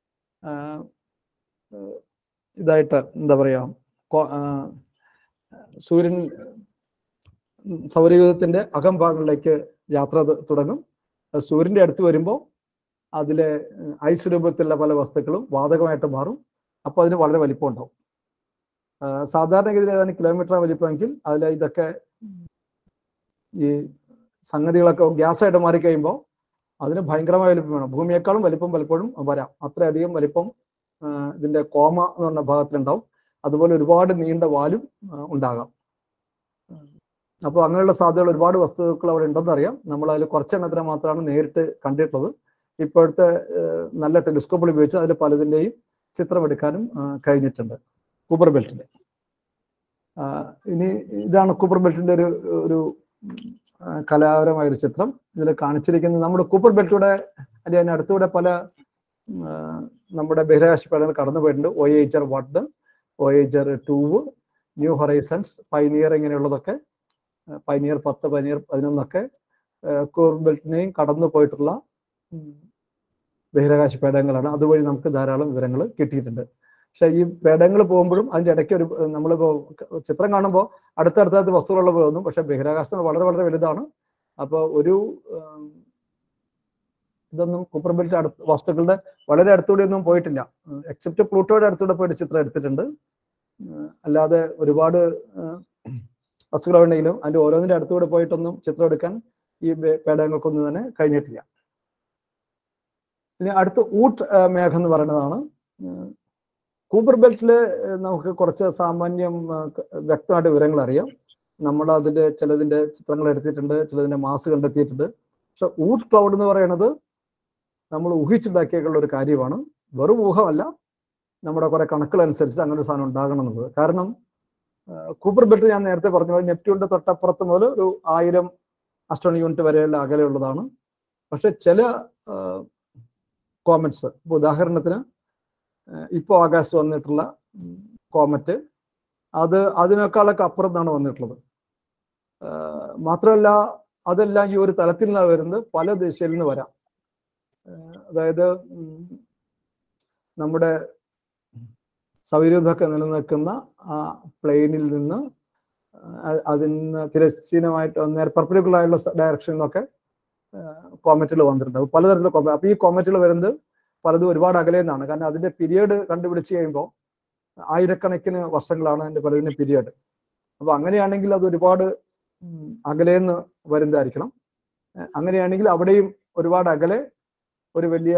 ഇതായിട്ട് എന്താ പറയുക സൂര്യൻ സൗരയൂഥത്തിൻ്റെ അകംഭാഗങ്ങളിലേക്ക് യാത്ര തുടങ്ങും. സൂര്യൻ്റെ അടുത്ത് വരുമ്പോൾ അതിലെ ഐസ് രൂപത്തിലുള്ള പല വസ്തുക്കളും വാതകമായിട്ട് മാറും. അപ്പോൾ അതിന് വളരെ വലിപ്പം ഉണ്ടാവും. സാധാരണഗതിയിൽ ഏതാനും കിലോമീറ്റർ വലിപ്പമെങ്കിൽ അതിൽ ഇതൊക്കെ ഈ സംഗതികളൊക്കെ ഗ്യാസായിട്ട് മാറിക്കഴിയുമ്പോൾ അതിന് ഭയങ്കരമായ വലിപ്പം വേണം. ഭൂമിയേക്കാളും വലിപ്പം പലപ്പോഴും വരാം. അത്രയധികം വലിപ്പം ഇതിൻ്റെ കോമ എന്ന് പറഞ്ഞ ഭാഗത്തിലുണ്ടാവും. അതുപോലെ ഒരുപാട് നീണ്ട വാലും ഉണ്ടാകാം. അപ്പോൾ അങ്ങനെയുള്ള സാധ്യതകൾ ഒരുപാട് വസ്തുക്കൾ അവിടെ ഉണ്ടെന്ന് അറിയാം. നമ്മൾ അതിൽ കുറച്ചെണ്ണത്തിനെ മാത്രമാണ് നേരിട്ട് കണ്ടിട്ടുള്ളത്. ഇപ്പോഴത്തെ നല്ല ടെലിസ്കോപ്പുകൾ ഉപയോഗിച്ച് അതിൽ പലതിൻ്റെയും ചിത്രമെടുക്കാനും കഴിഞ്ഞിട്ടുണ്ട് കൂപ്പർ ബെൽറ്റിന്റെ. ഇനി ഇതാണ് കൂപ്പർ ബെൽറ്റിന്റെ ഒരു ഒരു കലാപരമായ ഒരു ചിത്രം. ഇതിൽ കാണിച്ചിരിക്കുന്നത് നമ്മുടെ കൂപ്പർ ബെൽറ്റിലൂടെ അല്ലെങ്കിൽ അതിന് അടുത്തൂടെ പല നമ്മുടെ ബഹിരാകാശ പേടകങ്ങൾ കടന്നു പോയിട്ടുണ്ട്. Voyager one, Voyager two, new horizons, Pioneer ഇങ്ങനെയുള്ളതൊക്കെ, പൈനിയർ പത്ത്, പൈനിയർ പതിനൊന്നൊക്കെ കൂപ്പർ ബെൽറ്റിനെയും കടന്നു പോയിട്ടുള്ള ബഹിരാകാശ പേടകങ്ങളാണ്. അതുവഴി നമുക്ക് ധാരാളം വിവരങ്ങൾ കിട്ടിയിട്ടുണ്ട്. പക്ഷെ ഈ പേടകങ്ങൾ പോകുമ്പോഴും അതിൻ്റെ ഇടയ്ക്ക് ഒരു നമ്മളിപ്പോൾ ചിത്രം കാണുമ്പോൾ അടുത്തടുത്തടുത്ത് വസ്തുക്കളുള്ള പോലെ തോന്നും. പക്ഷെ ബഹിരാകാശത്തിന് വളരെ വളരെ വലുതാണ്. അപ്പോൾ ഒരു ഇതൊന്നും കൂപ്പർ ബെൽറ്റ് അടുത്ത് വസ്തുക്കളുടെ വളരെ അടുത്തൂടെ ഒന്നും പോയിട്ടില്ല. എക്സെപ്റ്റ് പ്ലൂട്ടോയുടെ അടുത്തൂടെ പോയിട്ട് ചിത്രം എടുത്തിട്ടുണ്ട്. അല്ലാതെ ഒരുപാട് വസ്തുക്കളുണ്ടെങ്കിലും അതിൻ്റെ ഓരോന്നിൻ്റെ അടുത്തൂടെ പോയിട്ടൊന്നും ചിത്രം എടുക്കാൻ ഈ പേടകങ്ങൾക്കൊന്നും തന്നെ കഴിഞ്ഞിട്ടില്ല. ഇനി അടുത്ത ഊട്ട് മേഘം എന്ന് പറയുന്നതാണ്. കൂപ്പർ ബെൽറ്റിൽ നമുക്ക് കുറച്ച് സാമാന്യം വ്യക്തമായിട്ട് വിവരങ്ങൾ അറിയാം. നമ്മൾ അതിൻ്റെ ചിലതിൻ്റെ ചിത്രങ്ങൾ എടുത്തിട്ടുണ്ട്, ചിലതിൻ്റെ മാസ് കണ്ടെത്തിയിട്ടുണ്ട്. പക്ഷെ ഊട്ട് ക്ലൗഡ് എന്ന് പറയുന്നത് നമ്മൾ ഊഹിച്ചുണ്ടാക്കിയുള്ള ഒരു കാര്യമാണ്. വെറും ഊഹമല്ല, നമ്മുടെ കുറെ കണക്കുകൾ അനുസരിച്ച് അങ്ങനെ ഒരു സാധനം ഉണ്ടാകണം എന്നുള്ളത്. കാരണം കൂപ്പർ ബെൽറ്റ് ഞാൻ നേരത്തെ പറഞ്ഞ പോലെ നെപ്റ്റ്യൂണിന്റെ തൊട്ടപ്പുറത്ത് മുതൽ ഒരു ആയിരം അസ്ട്രോണമി യൂണിറ്റ് വരെയുള്ള അകലെയുള്ളതാണ്. പക്ഷെ ചില കോമറ്റ്സ്, ഇപ്പോൾ ഉദാഹരണത്തിന് ഇപ്പോൾ ആകാശത്ത് വന്നിട്ടുള്ള കോമറ്റ്, അത് അതിനേക്കാളൊക്കെ അപ്പുറത്താണ് വന്നിട്ടുള്ളത്. മാത്രമല്ല അതെല്ലാം ഈ ഒരു തലത്തിൽ നിന്നാണ് വരുന്നത്, പല ദിശയിൽ നിന്ന് വരാം. അതായത് നമ്മുടെ സൗരയൂഥമൊക്കെ നിലനിൽക്കുന്ന ആ പ്ലെയിനിൽ നിന്ന് അതിന് തിരശ്ചീനമായിട്ട് നേരെ പെർപെൻഡിക്കുലർ ആയുള്ള ഡയറക്ഷനിൽ നിന്നൊക്കെ കോമറ്റുകൾ വന്നിട്ടുണ്ട്. പലതരത്തിലുള്ള കോമറ്റ്. അപ്പോൾ ഈ കോമറ്റുകൾ വരുന്നത് പലതും ഒരുപാട് അകലെ നിന്നാണ്. കാരണം അതിന്റെ പീരിയഡ് കണ്ടുപിടിച്ച് കഴിയുമ്പോൾ ആയിരക്കണക്കിന് വർഷങ്ങളാണ് അതിന്റെ പലതിന്റെ പീരിയഡ്. അപ്പോൾ അങ്ങനെയാണെങ്കിൽ അത് ഒരുപാട് അകലേന്ന് വരുന്നതായിരിക്കണം. അങ്ങനെയാണെങ്കിൽ അവിടെയും ഒരുപാട് അകലെ ഒരു വലിയ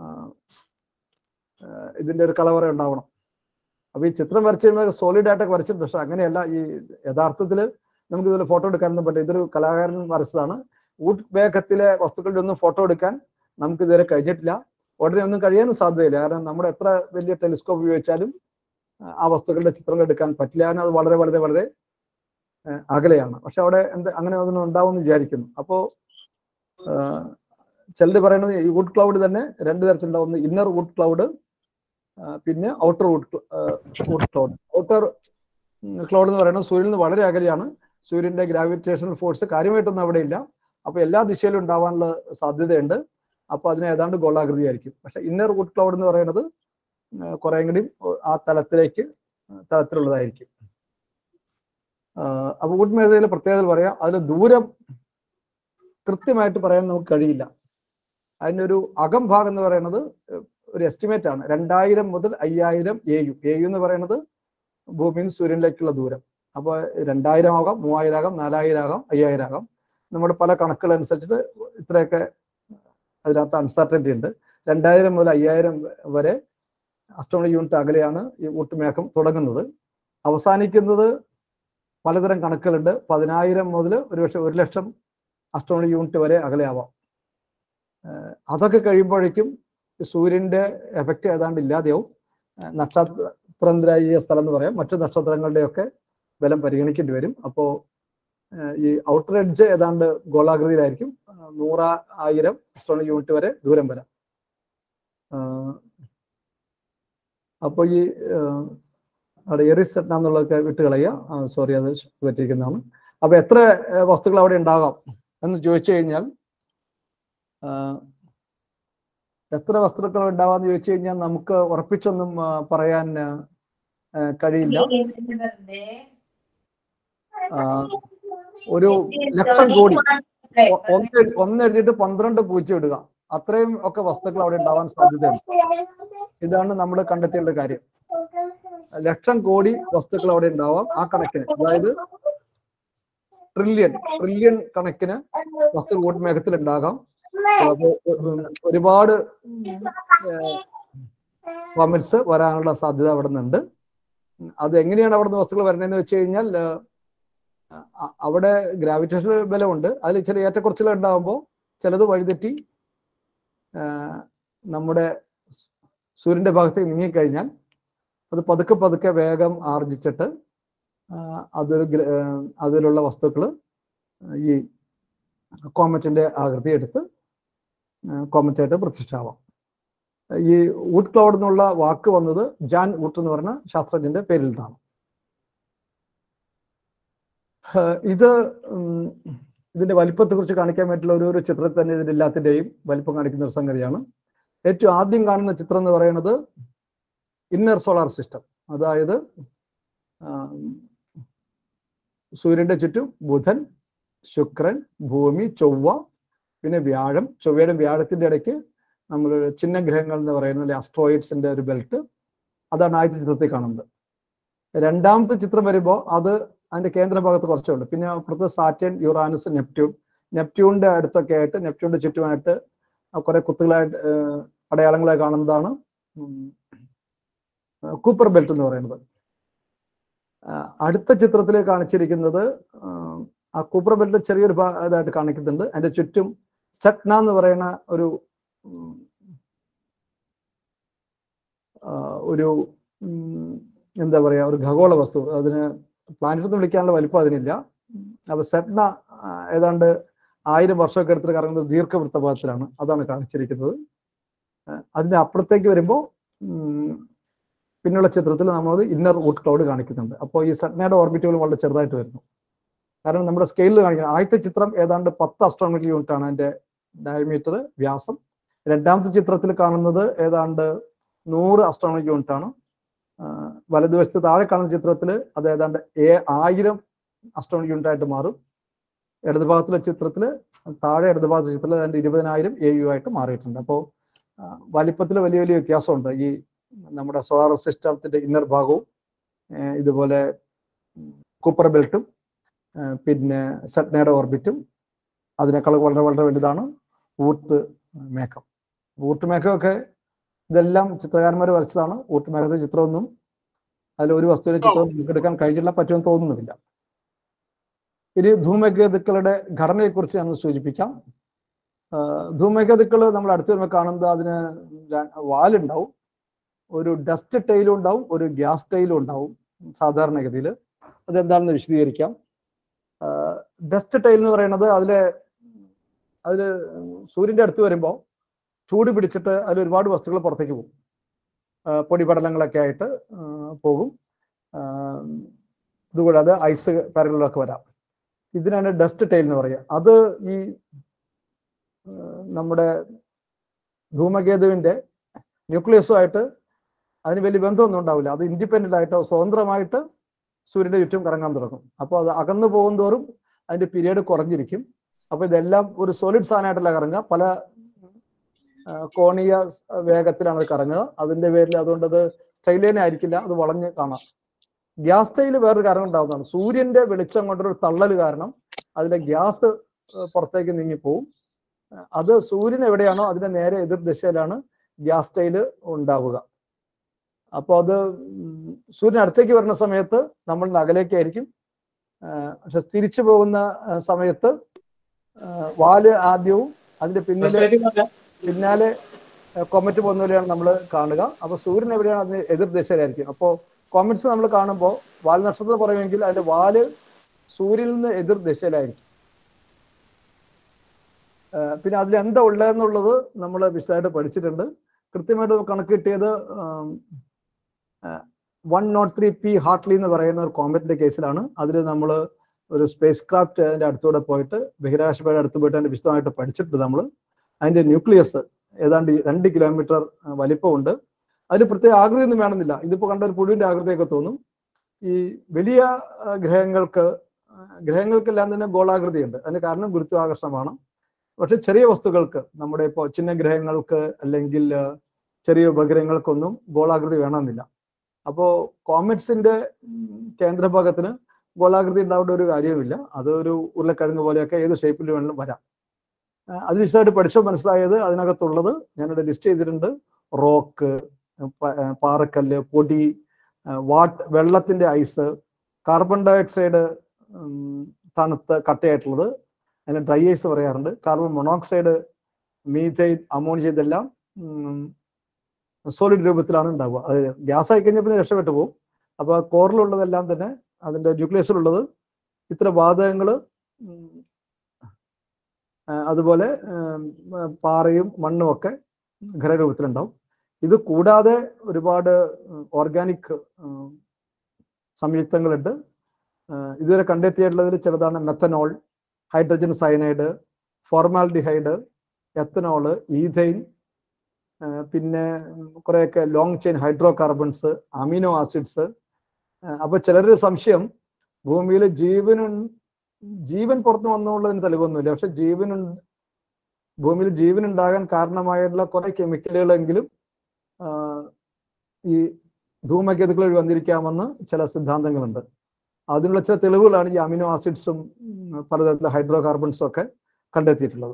ഇതിന്റെ ഒരു കലവറ ഉണ്ടാവണം. അപ്പൊ ഈ ചിത്രം വരച്ചു കഴിയുമ്പോൾ സോളിഡ് ആയിട്ടൊക്കെ വരച്ചിട്ടുണ്ട്. പക്ഷെ അങ്ങനെയല്ല. ഈ യഥാർത്ഥത്തിൽ നമുക്ക് ഇതിൽ ഫോട്ടോ എടുക്കാനൊന്നും പറ്റില്ല. ഇതൊരു കലാകാരൻ വരച്ചതാണ്. ഊട്ട് മേഘത്തിലെ വസ്തുക്കളുടെ ഒന്നും ഫോട്ടോ എടുക്കാൻ നമുക്ക് ഇതുവരെ കഴിഞ്ഞിട്ടില്ല. ഉടനെ ഒന്നും കഴിയാനും സാധ്യതയില്ല. കാരണം നമ്മുടെ എത്ര വലിയ ടെലിസ്കോപ്പ് ഉപയോഗിച്ചാലും ആ വസ്തുക്കളുടെ ചിത്രങ്ങൾ എടുക്കാൻ പറ്റില്ല. കാരണം അത് വളരെ വളരെ വളരെ അകലെയാണ്. പക്ഷെ അവിടെ എന്ത് അങ്ങനെ ഒന്നും ഉണ്ടാവുമെന്ന് വിചാരിക്കുന്നു. അപ്പോൾ ചിലർ പറയുന്നത് ഈ വുഡ് ക്ലൗഡ് തന്നെ രണ്ട് തരത്തിലുണ്ടാവും. ഒന്ന് ഇന്നർ വുഡ് ക്ലൗഡ്, പിന്നെ outer Oort Oort cloud. Outer cloud എന്ന് പറയുന്നത് സൂര്യനിൽ നിന്ന് വളരെ അകലെയാണ്. സൂര്യന്റെ ഗ്രാവിറ്റേഷണൽ ഫോഴ്സ് കാര്യമായിട്ടൊന്നും അവിടെ ഇല്ല. അപ്പോൾ എല്ലാ ദിശയിലും ഉണ്ടാവാനുള്ള സാധ്യതയുണ്ട്. അപ്പോൾ അതിന് ഏതാണ്ട് ഗോളാകൃതി ആയിരിക്കും. പക്ഷെ ഇന്നർ വുഡ് ക്ലൗഡ് എന്ന് പറയുന്നത് കുറേ കൂടി ആ തലത്തിലേക്ക് തലത്തിലുള്ളതായിരിക്കും. അപ്പോൾ വുഡ് മേഖലയിലെ പ്രത്യേകത പറയാം, അതിൽ ദൂരം കൃത്യമായിട്ട് പറയാൻ നമുക്ക് കഴിയില്ല. അതിനൊരു അകം ഭാഗം എന്ന് പറയുന്നത് ഒരു എസ്റ്റിമേറ്റ് ആണ്. രണ്ടായിരം മുതൽ അയ്യായിരം എ യു. എ യു എന്ന് പറയുന്നത് ഭൂമിയിൽ നിന്ന് സൂര്യനിലേക്കുള്ള ദൂരം. അപ്പോൾ രണ്ടായിരം ആകാം, മൂവായിരം ആകാം, നാലായിരം ആകാം, അയ്യായിരം ആകാം. നമ്മുടെ പല കണക്കുകൾ അനുസരിച്ചിട്ട് ഇത്രയൊക്കെ അതിനകത്ത് അൺസർട്ടനിറ്റി ഉണ്ട്. രണ്ടായിരം മുതൽ അയ്യായിരം വരെ അസ്ട്രോണമി യൂണിറ്റ് അകലെയാണ് ഈ ഊട്ട് മേഘം തുടങ്ങുന്നത്. അവസാനിക്കുന്നത് പലതരം കണക്കുകളുണ്ട്. പതിനായിരം മുതൽ ഒരുപക്ഷെ ഒരു ലക്ഷം അസ്ട്രോണമി യൂണിറ്റ് വരെ അകലെയാവാം. അതൊക്കെ കഴിയുമ്പോഴേക്കും സൂര്യന്റെ എഫക്റ്റ് ഏതാണ്ട് ഇല്ലാതെയാവും. നക്ഷത്രന്ദ്രായ സ്ഥലം എന്ന് പറയാം. മറ്റു നക്ഷത്രങ്ങളുടെയൊക്കെ ബലം പരിഗണിക്കേണ്ടി വരും. അപ്പോൾ ഈ ഔട്ടർ എഡ്ജ് ഏതാണ്ട് ഗോളാകൃതിയിലായിരിക്കും. നൂറാ ആയിരം അസ്ട്രോണമി യൂണിറ്റ് വരെ ദൂരം വരാം. അപ്പോൾ ഈ അവിടെ എറിസ് എന്നുള്ളതൊക്കെ വിട്ട് കളയുക. സോറി, അത് പറ്റിയിരിക്കുന്നതാണ്. അപ്പൊ എത്ര വസ്തുക്കൾ അവിടെ ഉണ്ടാകാം എന്ന് ചോദിച്ചു കഴിഞ്ഞാൽ, എത്ര വസ്തുക്കൾ ഉണ്ടാവാന്ന് ചോദിച്ചു കഴിഞ്ഞാൽ നമുക്ക് ഉറപ്പിച്ചൊന്നും പറയാൻ കഴിയില്ല. ഒരു ലക്ഷം കോടി ഒന്ന് ഒന്ന് എഴുതിയിട്ട് പന്ത്രണ്ട് പൂജ്യം ഇടുക, അത്രയും ഒക്കെ വസ്തുക്കൾ അവിടെ ഉണ്ടാവാൻ സാധ്യതയുണ്ട്. ഇതാണ് നമ്മൾ കണ്ടെത്തേണ്ട കാര്യം. ലക്ഷം കോടി വസ്തുക്കൾ അവിടെ ഉണ്ടാവാം. ആ കണക്കിന്, അതായത് ട്രില്യൺ ട്രില്യൺ കണക്കിന് വസ്തുക്കൾ ഊട്ട് മേഘത്തിൽ ഉണ്ടാകാം. ഒരുപാട് കോമറ്റ്സ് വരാനുള്ള സാധ്യത അവിടെ നിന്നുണ്ട്. അത് എങ്ങനെയാണ് അവിടെ നിന്ന് വസ്തുക്കൾ വരണതെന്ന് വെച്ച് കഴിഞ്ഞാൽ, അവിടെ ഗ്രാവിറ്റേഷണൽ ബലമുണ്ട്. അതിൽ ചില ഏറ്റക്കുറച്ചിൽ ഉണ്ടാകുമ്പോൾ ചിലത് വഴിതെറ്റി നമ്മുടെ സൂര്യൻ്റെ ഭാഗത്തേക്ക് നീങ്ങിക്കഴിഞ്ഞാൽ അത് പതുക്കെ പതുക്കെ വേഗം ആർജിച്ചിട്ട് അതൊരു അതിലുള്ള വസ്തുക്കൾ ഈ കോമറ്റിൻ്റെ ആകൃതി എടുത്ത് കോമറ്റായിട്ട് പ്രത്യക്ഷമാവാം. ഈ ഊട്ട് ക്ലൗഡ് എന്നുള്ള വാക്ക് വന്നത് ജാൻ ഊട്ട് എന്ന് പറഞ്ഞ ശാസ്ത്രജ്ഞന്റെ പേരിൽ നിന്നാണ്. ഇത് ഇതിന്റെ വലിപ്പത്തെ കുറിച്ച് കാണിക്കാൻ വേണ്ടിയിട്ടുള്ള ഒരു ഒരു ചിത്രത്തിൽ തന്നെ ഇതിന്റെ എല്ലാത്തിൻ്റെയും വലിപ്പം കാണിക്കുന്ന ഒരു സംഗതിയാണ്. ഏറ്റവും ആദ്യം കാണുന്ന ചിത്രം എന്ന് പറയുന്നത് ഇന്നർ സോളാർ സിസ്റ്റം, അതായത് സൂര്യന്റെ ചുറ്റും ബുധൻ, ശുക്രൻ, ഭൂമി, ചൊവ്വ, പിന്നെ വ്യാഴം. ചൊവ്വയുടെ വ്യാഴത്തിന്റെ ഇടയ്ക്ക് നമ്മൾ ചിഹ്നഗ്രഹങ്ങൾ എന്ന് പറയുന്ന അസ്ട്രോയിഡ്സിന്റെ ഒരു ബെൽറ്റ്, അതാണ് ആദ്യത്തെ ചിത്രത്തിൽ കാണുന്നത്. രണ്ടാമത്തെ ചിത്രം വരുമ്പോൾ അത് അതിന്റെ കേന്ദ്രഭാഗത്ത് കുറച്ചേ ഉള്ളൂ. പിന്നെ അപ്പുറത്ത് സാറ്റേൺ, യുറാനസ്, നെപ്റ്റ്യൂൺ. നെപ്റ്റ്യൂണിന്റെ അടുത്തൊക്കെ ആയിട്ട്, നെപ്റ്റ്യൂണിന്റെ ചുറ്റുമായിട്ട് കുറെ കുത്തുകളായിട്ട് അടയാളങ്ങളായി കാണുന്നതാണ് കൂപ്പർ ബെൽറ്റ് എന്ന് പറയുന്നത്. അടുത്ത ചിത്രത്തിൽ കാണിച്ചിരിക്കുന്നത് ആ കൂപ്പർ ബെൽറ്റ് ചെറിയൊരു ഇതായിട്ട് കാണിക്കുന്നുണ്ട്. അതിന്റെ ചുറ്റും സെറ്റ്ന എന്ന് പറയുന്ന ഒരു ഒരു എന്താ പറയാ ഒരു ഖഗോള വസ്തു, അതിന് പ്ലാനറ്റ് എന്ന് വിളിക്കാനുള്ള വലിപ്പം അതിനില്ല. അപ്പൊ സെറ്റ്ന ഏതാണ്ട് ആയിരം വർഷമൊക്കെ എടുത്തിട്ട് കറങ്ങുന്ന ഒരു ദീർഘവൃത്തപാതത്തിലാണ്, അതാണ് കാണിച്ചിരിക്കുന്നത്. അതിന്റെ അപ്പുറത്തേക്ക് വരുമ്പോൾ പിന്നുള്ള ചിത്രത്തിൽ നമ്മൾ ഇന്നർ ഊട്ട് ക്ലൗഡ് കാണിക്കുന്നുണ്ട്. അപ്പോൾ ഈ സെറ്റ്നയുടെ ഓർബിറ്റുകൾ വളരെ ചെറുതായിട്ട് വരുന്നു. കാരണം നമ്മുടെ സ്കെയിലിൽ കാണിക്കുന്നത് ആദ്യത്തെ ചിത്രം ഏതാണ്ട് പത്ത് അസ്ട്രോണമിക്കൽ യൂണിറ്റ് ആണ് അതിന്റെ ഡയമീറ്റർ, വ്യാസം. രണ്ടാമത്തെ ചിത്രത്തിൽ കാണുന്നത് ഏതാണ്ട് നൂറ് അസ്ട്രോണമിക്കൽ യൂണിറ്റ് ആണ്. വലതുവശത്ത് താഴെ കാണുന്ന ചിത്രത്തിൽ അത് ഏതാണ്ട് ഏ ആയിരം അസ്ട്രോണമിക്കൽ യൂണിറ്റ് ആയിട്ട് മാറും. ഇടതുഭാഗത്തിലെ ചിത്രത്തിൽ താഴെ ഇടതുഭാഗത്തിലെ ചിത്രത്തിൽ ഏതാണ്ട് ഇരുപതിനായിരം എ യു ആയിട്ട് മാറിയിട്ടുണ്ട്. അപ്പോൾ വലിപ്പത്തിൽ വലിയ വലിയ വ്യത്യാസമുണ്ട്. ഈ നമ്മുടെ സോളാർ സിസ്റ്റത്തിന്റെ ഇന്നർ ഭാഗവും ഇതുപോലെ കൂപ്പർ ബെൽറ്റും പിന്നെ സെറ്റ്നയുടെ ഓർബിറ്റും അതിനേക്കാൾ വളരെ വളരെ വലുതാണ് ഊട്ട് മേഘം. ഊട്ട് മേഘമൊക്കെ ഇതെല്ലാം ചിത്രകാരന്മാർ വരച്ചതാണ്. ഊട്ട് മേഘത്തിന്റെ ചിത്രമൊന്നും അതിൽ ഒരു വസ്തുവിന്റെ ചിത്രം നമുക്ക് എടുക്കാൻ കഴിഞ്ഞില്ല, പറ്റുമെന്ന് തോന്നുന്നില്ല. ഇനി ധൂമകേതുക്കളുടെ ഘടനയെക്കുറിച്ച് ഞാൻ സൂചിപ്പിക്കാം. ധൂമകേതുക്കൾ നമ്മൾ അടുത്ത് വരുമ്പോൾ കാണുന്നത് അതിന് വാലുണ്ടാവും, ഒരു ഡസ്റ്റ് ടൈലും ഉണ്ടാവും, ഒരു ഗ്യാസ് ടൈലും ഉണ്ടാവും സാധാരണഗതിയിൽ. അതെന്താണെന്ന് വിശദീകരിക്കാം. ഡസ്റ്റ് ടൈൽ എന്ന് പറയുന്നത് അതിലെ അതിൽ സൂര്യൻ്റെ അടുത്ത് വരുമ്പോൾ ചൂട് പിടിച്ചിട്ട് അതിൽ ഒരുപാട് വസ്തുക്കൾ പുറത്തേക്ക് പോകും, പൊടിപടലങ്ങളൊക്കെ ആയിട്ട് പോകും. അതുകൂടാതെ ഐസ് കരകളിലൊക്കെ വരാം. ഇതിനാണ് ഡസ്റ്റ് ടൈൽ എന്ന് പറയുക. അത് ഈ നമ്മുടെ ധൂമകേതുവിൻ്റെ ന്യൂക്ലിയസുമായിട്ട് അതിന് വലിയ ബന്ധമൊന്നും ഉണ്ടാവില്ല. അത് ഇൻഡിപെൻഡൻ്റ് ആയിട്ടോ സ്വതന്ത്രമായിട്ട് സൂര്യൻ്റെ ചുറ്റും കറങ്ങാൻ തുടങ്ങും. അപ്പോൾ അത് അകന്നു പോകും തോറും അതിൻ്റെ പീരീഡ് കുറഞ്ഞിരിക്കും. അപ്പോൾ ഇതെല്ലാം ഒരു സോളിഡ് സാധനമായിട്ടല്ല കറങ്ങുക, പല കോണീയ വേഗത്തിലാണ് അത് കറങ്ങുക. അതിൻ്റെ പേരിൽ അതുകൊണ്ട് അത് സ്ട്രെയിറ്റ് ആയിരിക്കില്ല, അത് വളഞ്ഞ് കാണാം. ഗ്യാസ് ടൈൽ വേറൊരു കാരണം ഉണ്ടാവുന്നതാണ്. സൂര്യൻ്റെ വെളിച്ചം കൊണ്ടൊരു തള്ളൽ കാരണം അതിലെ ഗ്യാസ് പുറത്തേക്ക് നീങ്ങിപ്പോവും. അത് സൂര്യൻ എവിടെയാണോ അതിന്റെ നേരെ എതിർ ദിശയിലാണ് ഗ്യാസ് ടൈല് ഉണ്ടാവുക. അപ്പോൾ അത് സൂര്യൻ അടുത്തേക്ക് വരുന്ന സമയത്ത് നമ്മൾ അകലേക്കായിരിക്കും. പക്ഷെ തിരിച്ചു പോകുന്ന സമയത്ത് വാല് ആദ്യവും അതിന്റെ പിന്നിലെ പിന്നാലെ കോമറ്റ് പോകുന്ന പോലെയാണ് നമ്മൾ കാണുക. അപ്പൊ സൂര്യൻ എവിടെയാണ് അതിന് എതിർ ദിശയിലായിരിക്കും. അപ്പോൾ കോമറ്റ്സ് നമ്മൾ കാണുമ്പോൾ വാൽ നക്ഷത്രം പറയുമെങ്കിൽ അതിന്റെ വാല് സൂര്യനിൽ നിന്ന് എതിർ ദിശയിലായിരിക്കും. പിന്നെ അതിൽ എന്താ ഉള്ളതെന്നുള്ളത് നമ്മൾ വിശദമായിട്ട് പഠിച്ചിട്ടുണ്ട്. കൃത്യമായിട്ട് കണക്ക് കിട്ടിയത് one nought three P Hartley എന്ന് പറയുന്ന ഒരു കോമറ്റിന്റെ കേസിലാണ്. അതിൽ നമ്മൾ ഒരു സ്പേസ് ക്രാഫ്റ്റ് അതിൻ്റെ അടുത്തൂടെ പോയിട്ട് ബഹിരാകാശപാതയുടെ അടുത്ത് പോയിട്ട് അതിൻ്റെ വിശദമായിട്ട് പഠിച്ചിട്ടുണ്ട് നമ്മൾ. അതിൻ്റെ ന്യൂക്ലിയസ് ഏതാണ്ട് രണ്ട് കിലോമീറ്റർ വലിപ്പമുണ്ട്. അതിന് പ്രത്യേക ആകൃതി ഒന്നും വേണമെന്നില്ല. ഇതിപ്പോൾ കണ്ട ഒരു പുഴുവിൻ്റെ ആകൃതിയൊക്കെ തോന്നും. ഈ വലിയ ഗ്രഹങ്ങൾക്ക് ഗ്രഹങ്ങൾക്കെല്ലാം തന്നെ ഗോളാകൃതിയുണ്ട്. അതിന് കാരണം ഗുരുത്വാകർഷണമാണ്. പക്ഷെ ചെറിയ വസ്തുക്കൾക്ക്, നമ്മുടെ ഇപ്പോൾ ചിഹ്നഗ്രഹങ്ങൾക്ക് അല്ലെങ്കിൽ ചെറിയ ഉപഗ്രഹങ്ങൾക്കൊന്നും ഗോളാകൃതി വേണമെന്നില്ല. അപ്പോൾ കോമറ്റ്സിന്റെ കേന്ദ്രഭാഗത്തിന് ഗോളാകൃതി ഉണ്ടാവേണ്ട ഒരു കാര്യവുമില്ല. അതൊരു ഉരുളക്കിഴങ്ങ് പോലെയൊക്കെ ഏത് ഷേപ്പിൽ വേണമെങ്കിലും വരാം. അത് വിശദമായിട്ട് പഠിച്ചപ്പോൾ മനസ്സിലായത് അതിനകത്തുള്ളത് ഞാനിവിടെ ലിസ്റ്റ് ചെയ്തിട്ടുണ്ട്. റോക്ക്, പാറക്കല്ല്, പൊടി, വാട്ട് വെള്ളത്തിന്റെ ഐസ്, കാർബൺ ഡൈ ഓക്സൈഡ് തണുത്ത് കട്ടയായിട്ടുള്ളത്, അതിന് ഡ്രൈ ഐസ് പറയാറുണ്ട്, കാർബൺ മൊണോക്സൈഡ്, മീഥൈൻ, അമോണിയ, ഇതെല്ലാം സോളിഡ് രൂപത്തിലാണ് ഉണ്ടാവുക. അത് ഗ്യാസ് ആയി കഴിഞ്ഞാൽ പിന്നെ രക്ഷപ്പെട്ടു പോകും. അപ്പോൾ കോറിലുള്ളതെല്ലാം തന്നെ, അതിൻ്റെ ന്യൂക്ലിയസിലുള്ളത് ഇത്ര വാതകങ്ങൾ, അതുപോലെ പാറയും മണ്ണും ഒക്കെ ഖരരൂപത്തിലുണ്ടാവും. ഇത് കൂടാതെ ഒരുപാട് ഓർഗാനിക് സംയുക്തങ്ങളുണ്ട്. ഇതുവരെ കണ്ടെത്തിയിട്ടുള്ളതിൽ ചിലതാണ് methanol, hydrogen cyanide, formaldehyde, ethanol, ethane, പിന്നെ കുറേയൊക്കെ long chain hydrocarbons, amino acids. അപ്പോൾ ചിലരുടെ സംശയം ഭൂമിയിൽ ജീവനു ജീവൻ പുറത്തു വന്നുള്ളതിന് തെളിവൊന്നുമില്ല. പക്ഷെ ജീവനു ഭൂമിയിൽ ജീവൻ ഉണ്ടാകാൻ കാരണമായിട്ടുള്ള കുറെ കെമിക്കലുകളെങ്കിലും ഈ ധൂമകേതുക്കൾ വഴി വന്നിരിക്കാമെന്ന് ചില സിദ്ധാന്തങ്ങളുണ്ട്. അതിനുള്ള ചില തെളിവുകളാണ് ഈ അമിനോ ആസിഡ്സും പലതരത്തിലുള്ള ഹൈഡ്രോ കാർബൺസും ഒക്കെ കണ്ടെത്തിയിട്ടുള്ളത്.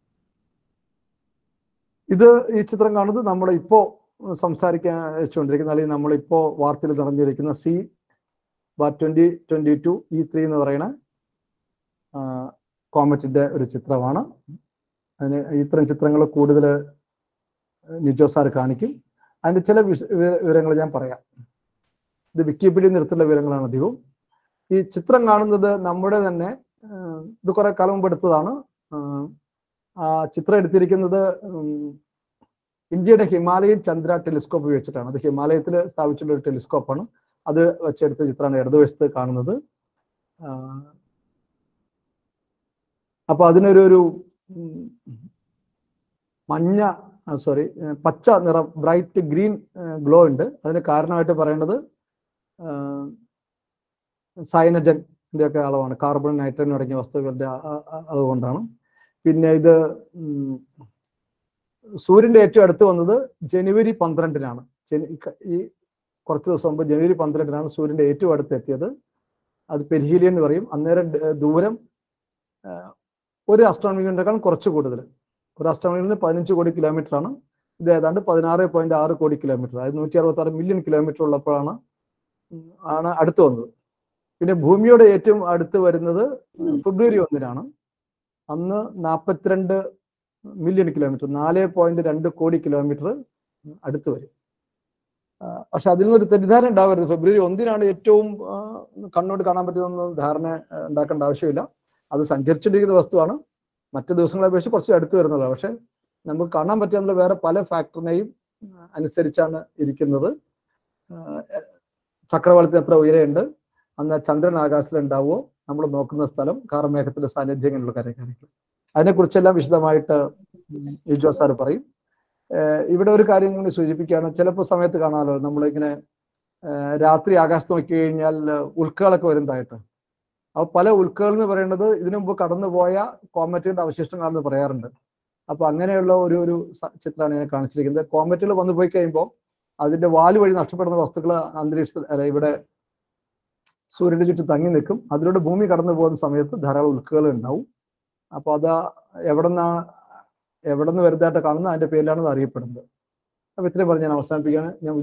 ഇത് ഈ ചിത്രം കാണുന്നത് നമ്മൾ ഇപ്പോൾ സംസാരിക്കാൻ വെച്ചുകൊണ്ടിരിക്കുന്ന, അല്ലെങ്കിൽ നമ്മളിപ്പോൾ വാർത്തയിൽ നിറഞ്ഞിരിക്കുന്ന C twenty twenty two E three എന്ന് പറയുന്ന കോമറ്റിന്റെ ഒരു ചിത്രമാണ്. അതിന് ഇത്തരം ചിത്രങ്ങൾ കൂടുതൽ നിജോ സാർ കാണിക്കും. അതിന്റെ ചില വിവരങ്ങൾ ഞാൻ പറയാം. ഇത് വിക്കിപീഡിയ നിരത്തിലുള്ള വിവരങ്ങളാണ് അധികവും. ഈ ചിത്രം കാണുന്നത് നമ്മുടെ തന്നെ, ഇത് കുറെ കാലം മുമ്പ് എടുത്തതാണ്. ആ ചിത്രം എടുത്തിരിക്കുന്നത് ഇന്ത്യയുടെ ഹിമാലയൻ ചന്ദ്ര ടെലിസ്കോപ്പ് ഉപയോഗിച്ചിട്ടാണ്. അത് ഹിമാലയത്തിൽ സ്ഥാപിച്ചിട്ടുള്ള ഒരു ടെലിസ്കോപ്പാണ്. അത് വെച്ചെടുത്ത ചിത്രമാണ് ഇടതുവശത്ത് കാണുന്നത്. അപ്പൊ അതിനൊരു ഒരു മഞ്ഞ സോറി പച്ച നിറം, ബ്രൈറ്റ് ഗ്രീൻ ഗ്ലോ ഉണ്ട്. അതിന് കാരണമായിട്ട് പറയേണ്ടത് സൈനജന്റെ ഒക്കെ അളവാണ്, കാർബൺ, നൈട്രജൻ അടങ്ങിയ വസ്തുക്കളുടെ അളവ് കൊണ്ടാണ്. പിന്നെ ഇത് സൂര്യന്റെ ഏറ്റവും അടുത്ത് വന്നത് ജനുവരി പന്ത്രണ്ടിനാണ്. ഈ കുറച്ച് ദിവസം മുമ്പ് ജനുവരി പന്ത്രണ്ടിനാണ് സൂര്യന്റെ ഏറ്റവും അടുത്ത് എത്തിയത്. അത് പെരിഹീലിയൻ എന്ന് പറയും. അന്നേരം ദൂരം ഒരു അസ്ട്രോണമിനേക്കാൾ കുറച്ച് കൂടുതൽ, ഒരു അസ്ട്രോണമിന് പതിനഞ്ച് കോടി കിലോമീറ്റർ ആണ്. ഇത് ഏതാണ്ട് പതിനാറ് പോയിന്റ് ആറ് കോടി കിലോമീറ്റർ, അതായത് നൂറ്റി അറുപത്തി ആറ് മില്യൺ കിലോമീറ്റർ ഉള്ളപ്പോഴാണ് ആണ് അടുത്ത് വന്നത്. പിന്നെ ഭൂമിയോട് ഏറ്റവും അടുത്ത് വരുന്നത് ഫെബ്രുവരി ഒന്നിനാണ്. അന്ന് നാൽപ്പത്തിരണ്ട് മില്യൺ കിലോമീറ്റർ, നാല് പോയിന്റ് രണ്ട് കോടി കിലോമീറ്റർ അടുത്ത് വരും. പക്ഷെ അതിൽ നിന്നൊരു തെറ്റിദ്ധാരണ ഉണ്ടാവരുത്. ഫെബ്രുവരി ഒന്നിനാണ് ഏറ്റവും കണ്ണോട് കാണാൻ പറ്റുന്ന ധാരണ ഉണ്ടാക്കേണ്ട ആവശ്യമില്ല. അത് സഞ്ചരിച്ചിരിക്കുന്ന വസ്തുവാണ്. മറ്റു ദിവസങ്ങളെ അപേക്ഷിച്ച് കുറച്ച് അടുത്ത് വരുന്നതാണ്. പക്ഷെ നമുക്ക് കാണാൻ പറ്റുന്ന വേറെ പല ഫാക്ടറിനെയും അനുസരിച്ചാണ് ഇരിക്കുന്നത്. ചക്രവാളത്തിന് എത്ര ഉയരമുണ്ട്, അന്ന് ചന്ദ്രൻ ആകാശത്തിലുണ്ടാവുമോ, നമ്മൾ നോക്കുന്ന സ്ഥലം, കാർമേഘത്തിന്റെ സാന്നിധ്യങ്ങളുള്ള കാര്യങ്ങൾ, അതിനെക്കുറിച്ചെല്ലാം വിശദമായിട്ട് നിജോ സാർ പറയും. ഇവിടെ ഒരു കാര്യം കൂടി സൂചിപ്പിക്കുകയാണ്. ചിലപ്പോൾ സമയത്ത് കാണാമല്ലോ, നമ്മളിങ്ങനെ രാത്രി ആകാശത്ത് നോക്കി കഴിഞ്ഞാൽ ഉൽക്കകളൊക്കെ വരുന്നതായിട്ട്. അപ്പോൾ പല ഉൽക്കകൾ എന്ന് പറയുന്നത് ഇതിനു മുമ്പ് കടന്നുപോയ കോമറ്റുകളുടെ അവശിഷ്ടങ്ങളാണെന്ന് പറയാറുണ്ട്. അപ്പൊ അങ്ങനെയുള്ള ഒരു ഒരു ചിത്രമാണ് ഞാൻ കാണിച്ചിരിക്കുന്നത്. കോമറ്റുകൾ വന്നു പോയി കഴിയുമ്പോൾ അതിന്റെ വാല് വഴി നഷ്ടപ്പെടുന്ന വസ്തുക്കൾ അന്തരീക്ഷത്തിൽ അല്ല ഇവിടെ സൂര്യന്റെ ചുറ്റും തങ്ങി നിൽക്കും. അതിലൂടെ ഭൂമി കടന്നു പോകുന്ന സമയത്ത് ധാരാളം ഉൽക്കകൾ ഉണ്ടാവും. അപ്പൊ അത് എവിടെന്നാ എവിടെ നിന്ന് വരുന്നതായിട്ട് കാണുന്ന അതിന്റെ പേരിലാണ് അത് അറിയപ്പെടുന്നത്. അപ്പൊ ഇത്രയും പറഞ്ഞ് ഞാൻ അവസാനിപ്പിക്കുകയാണ്. ഞാൻ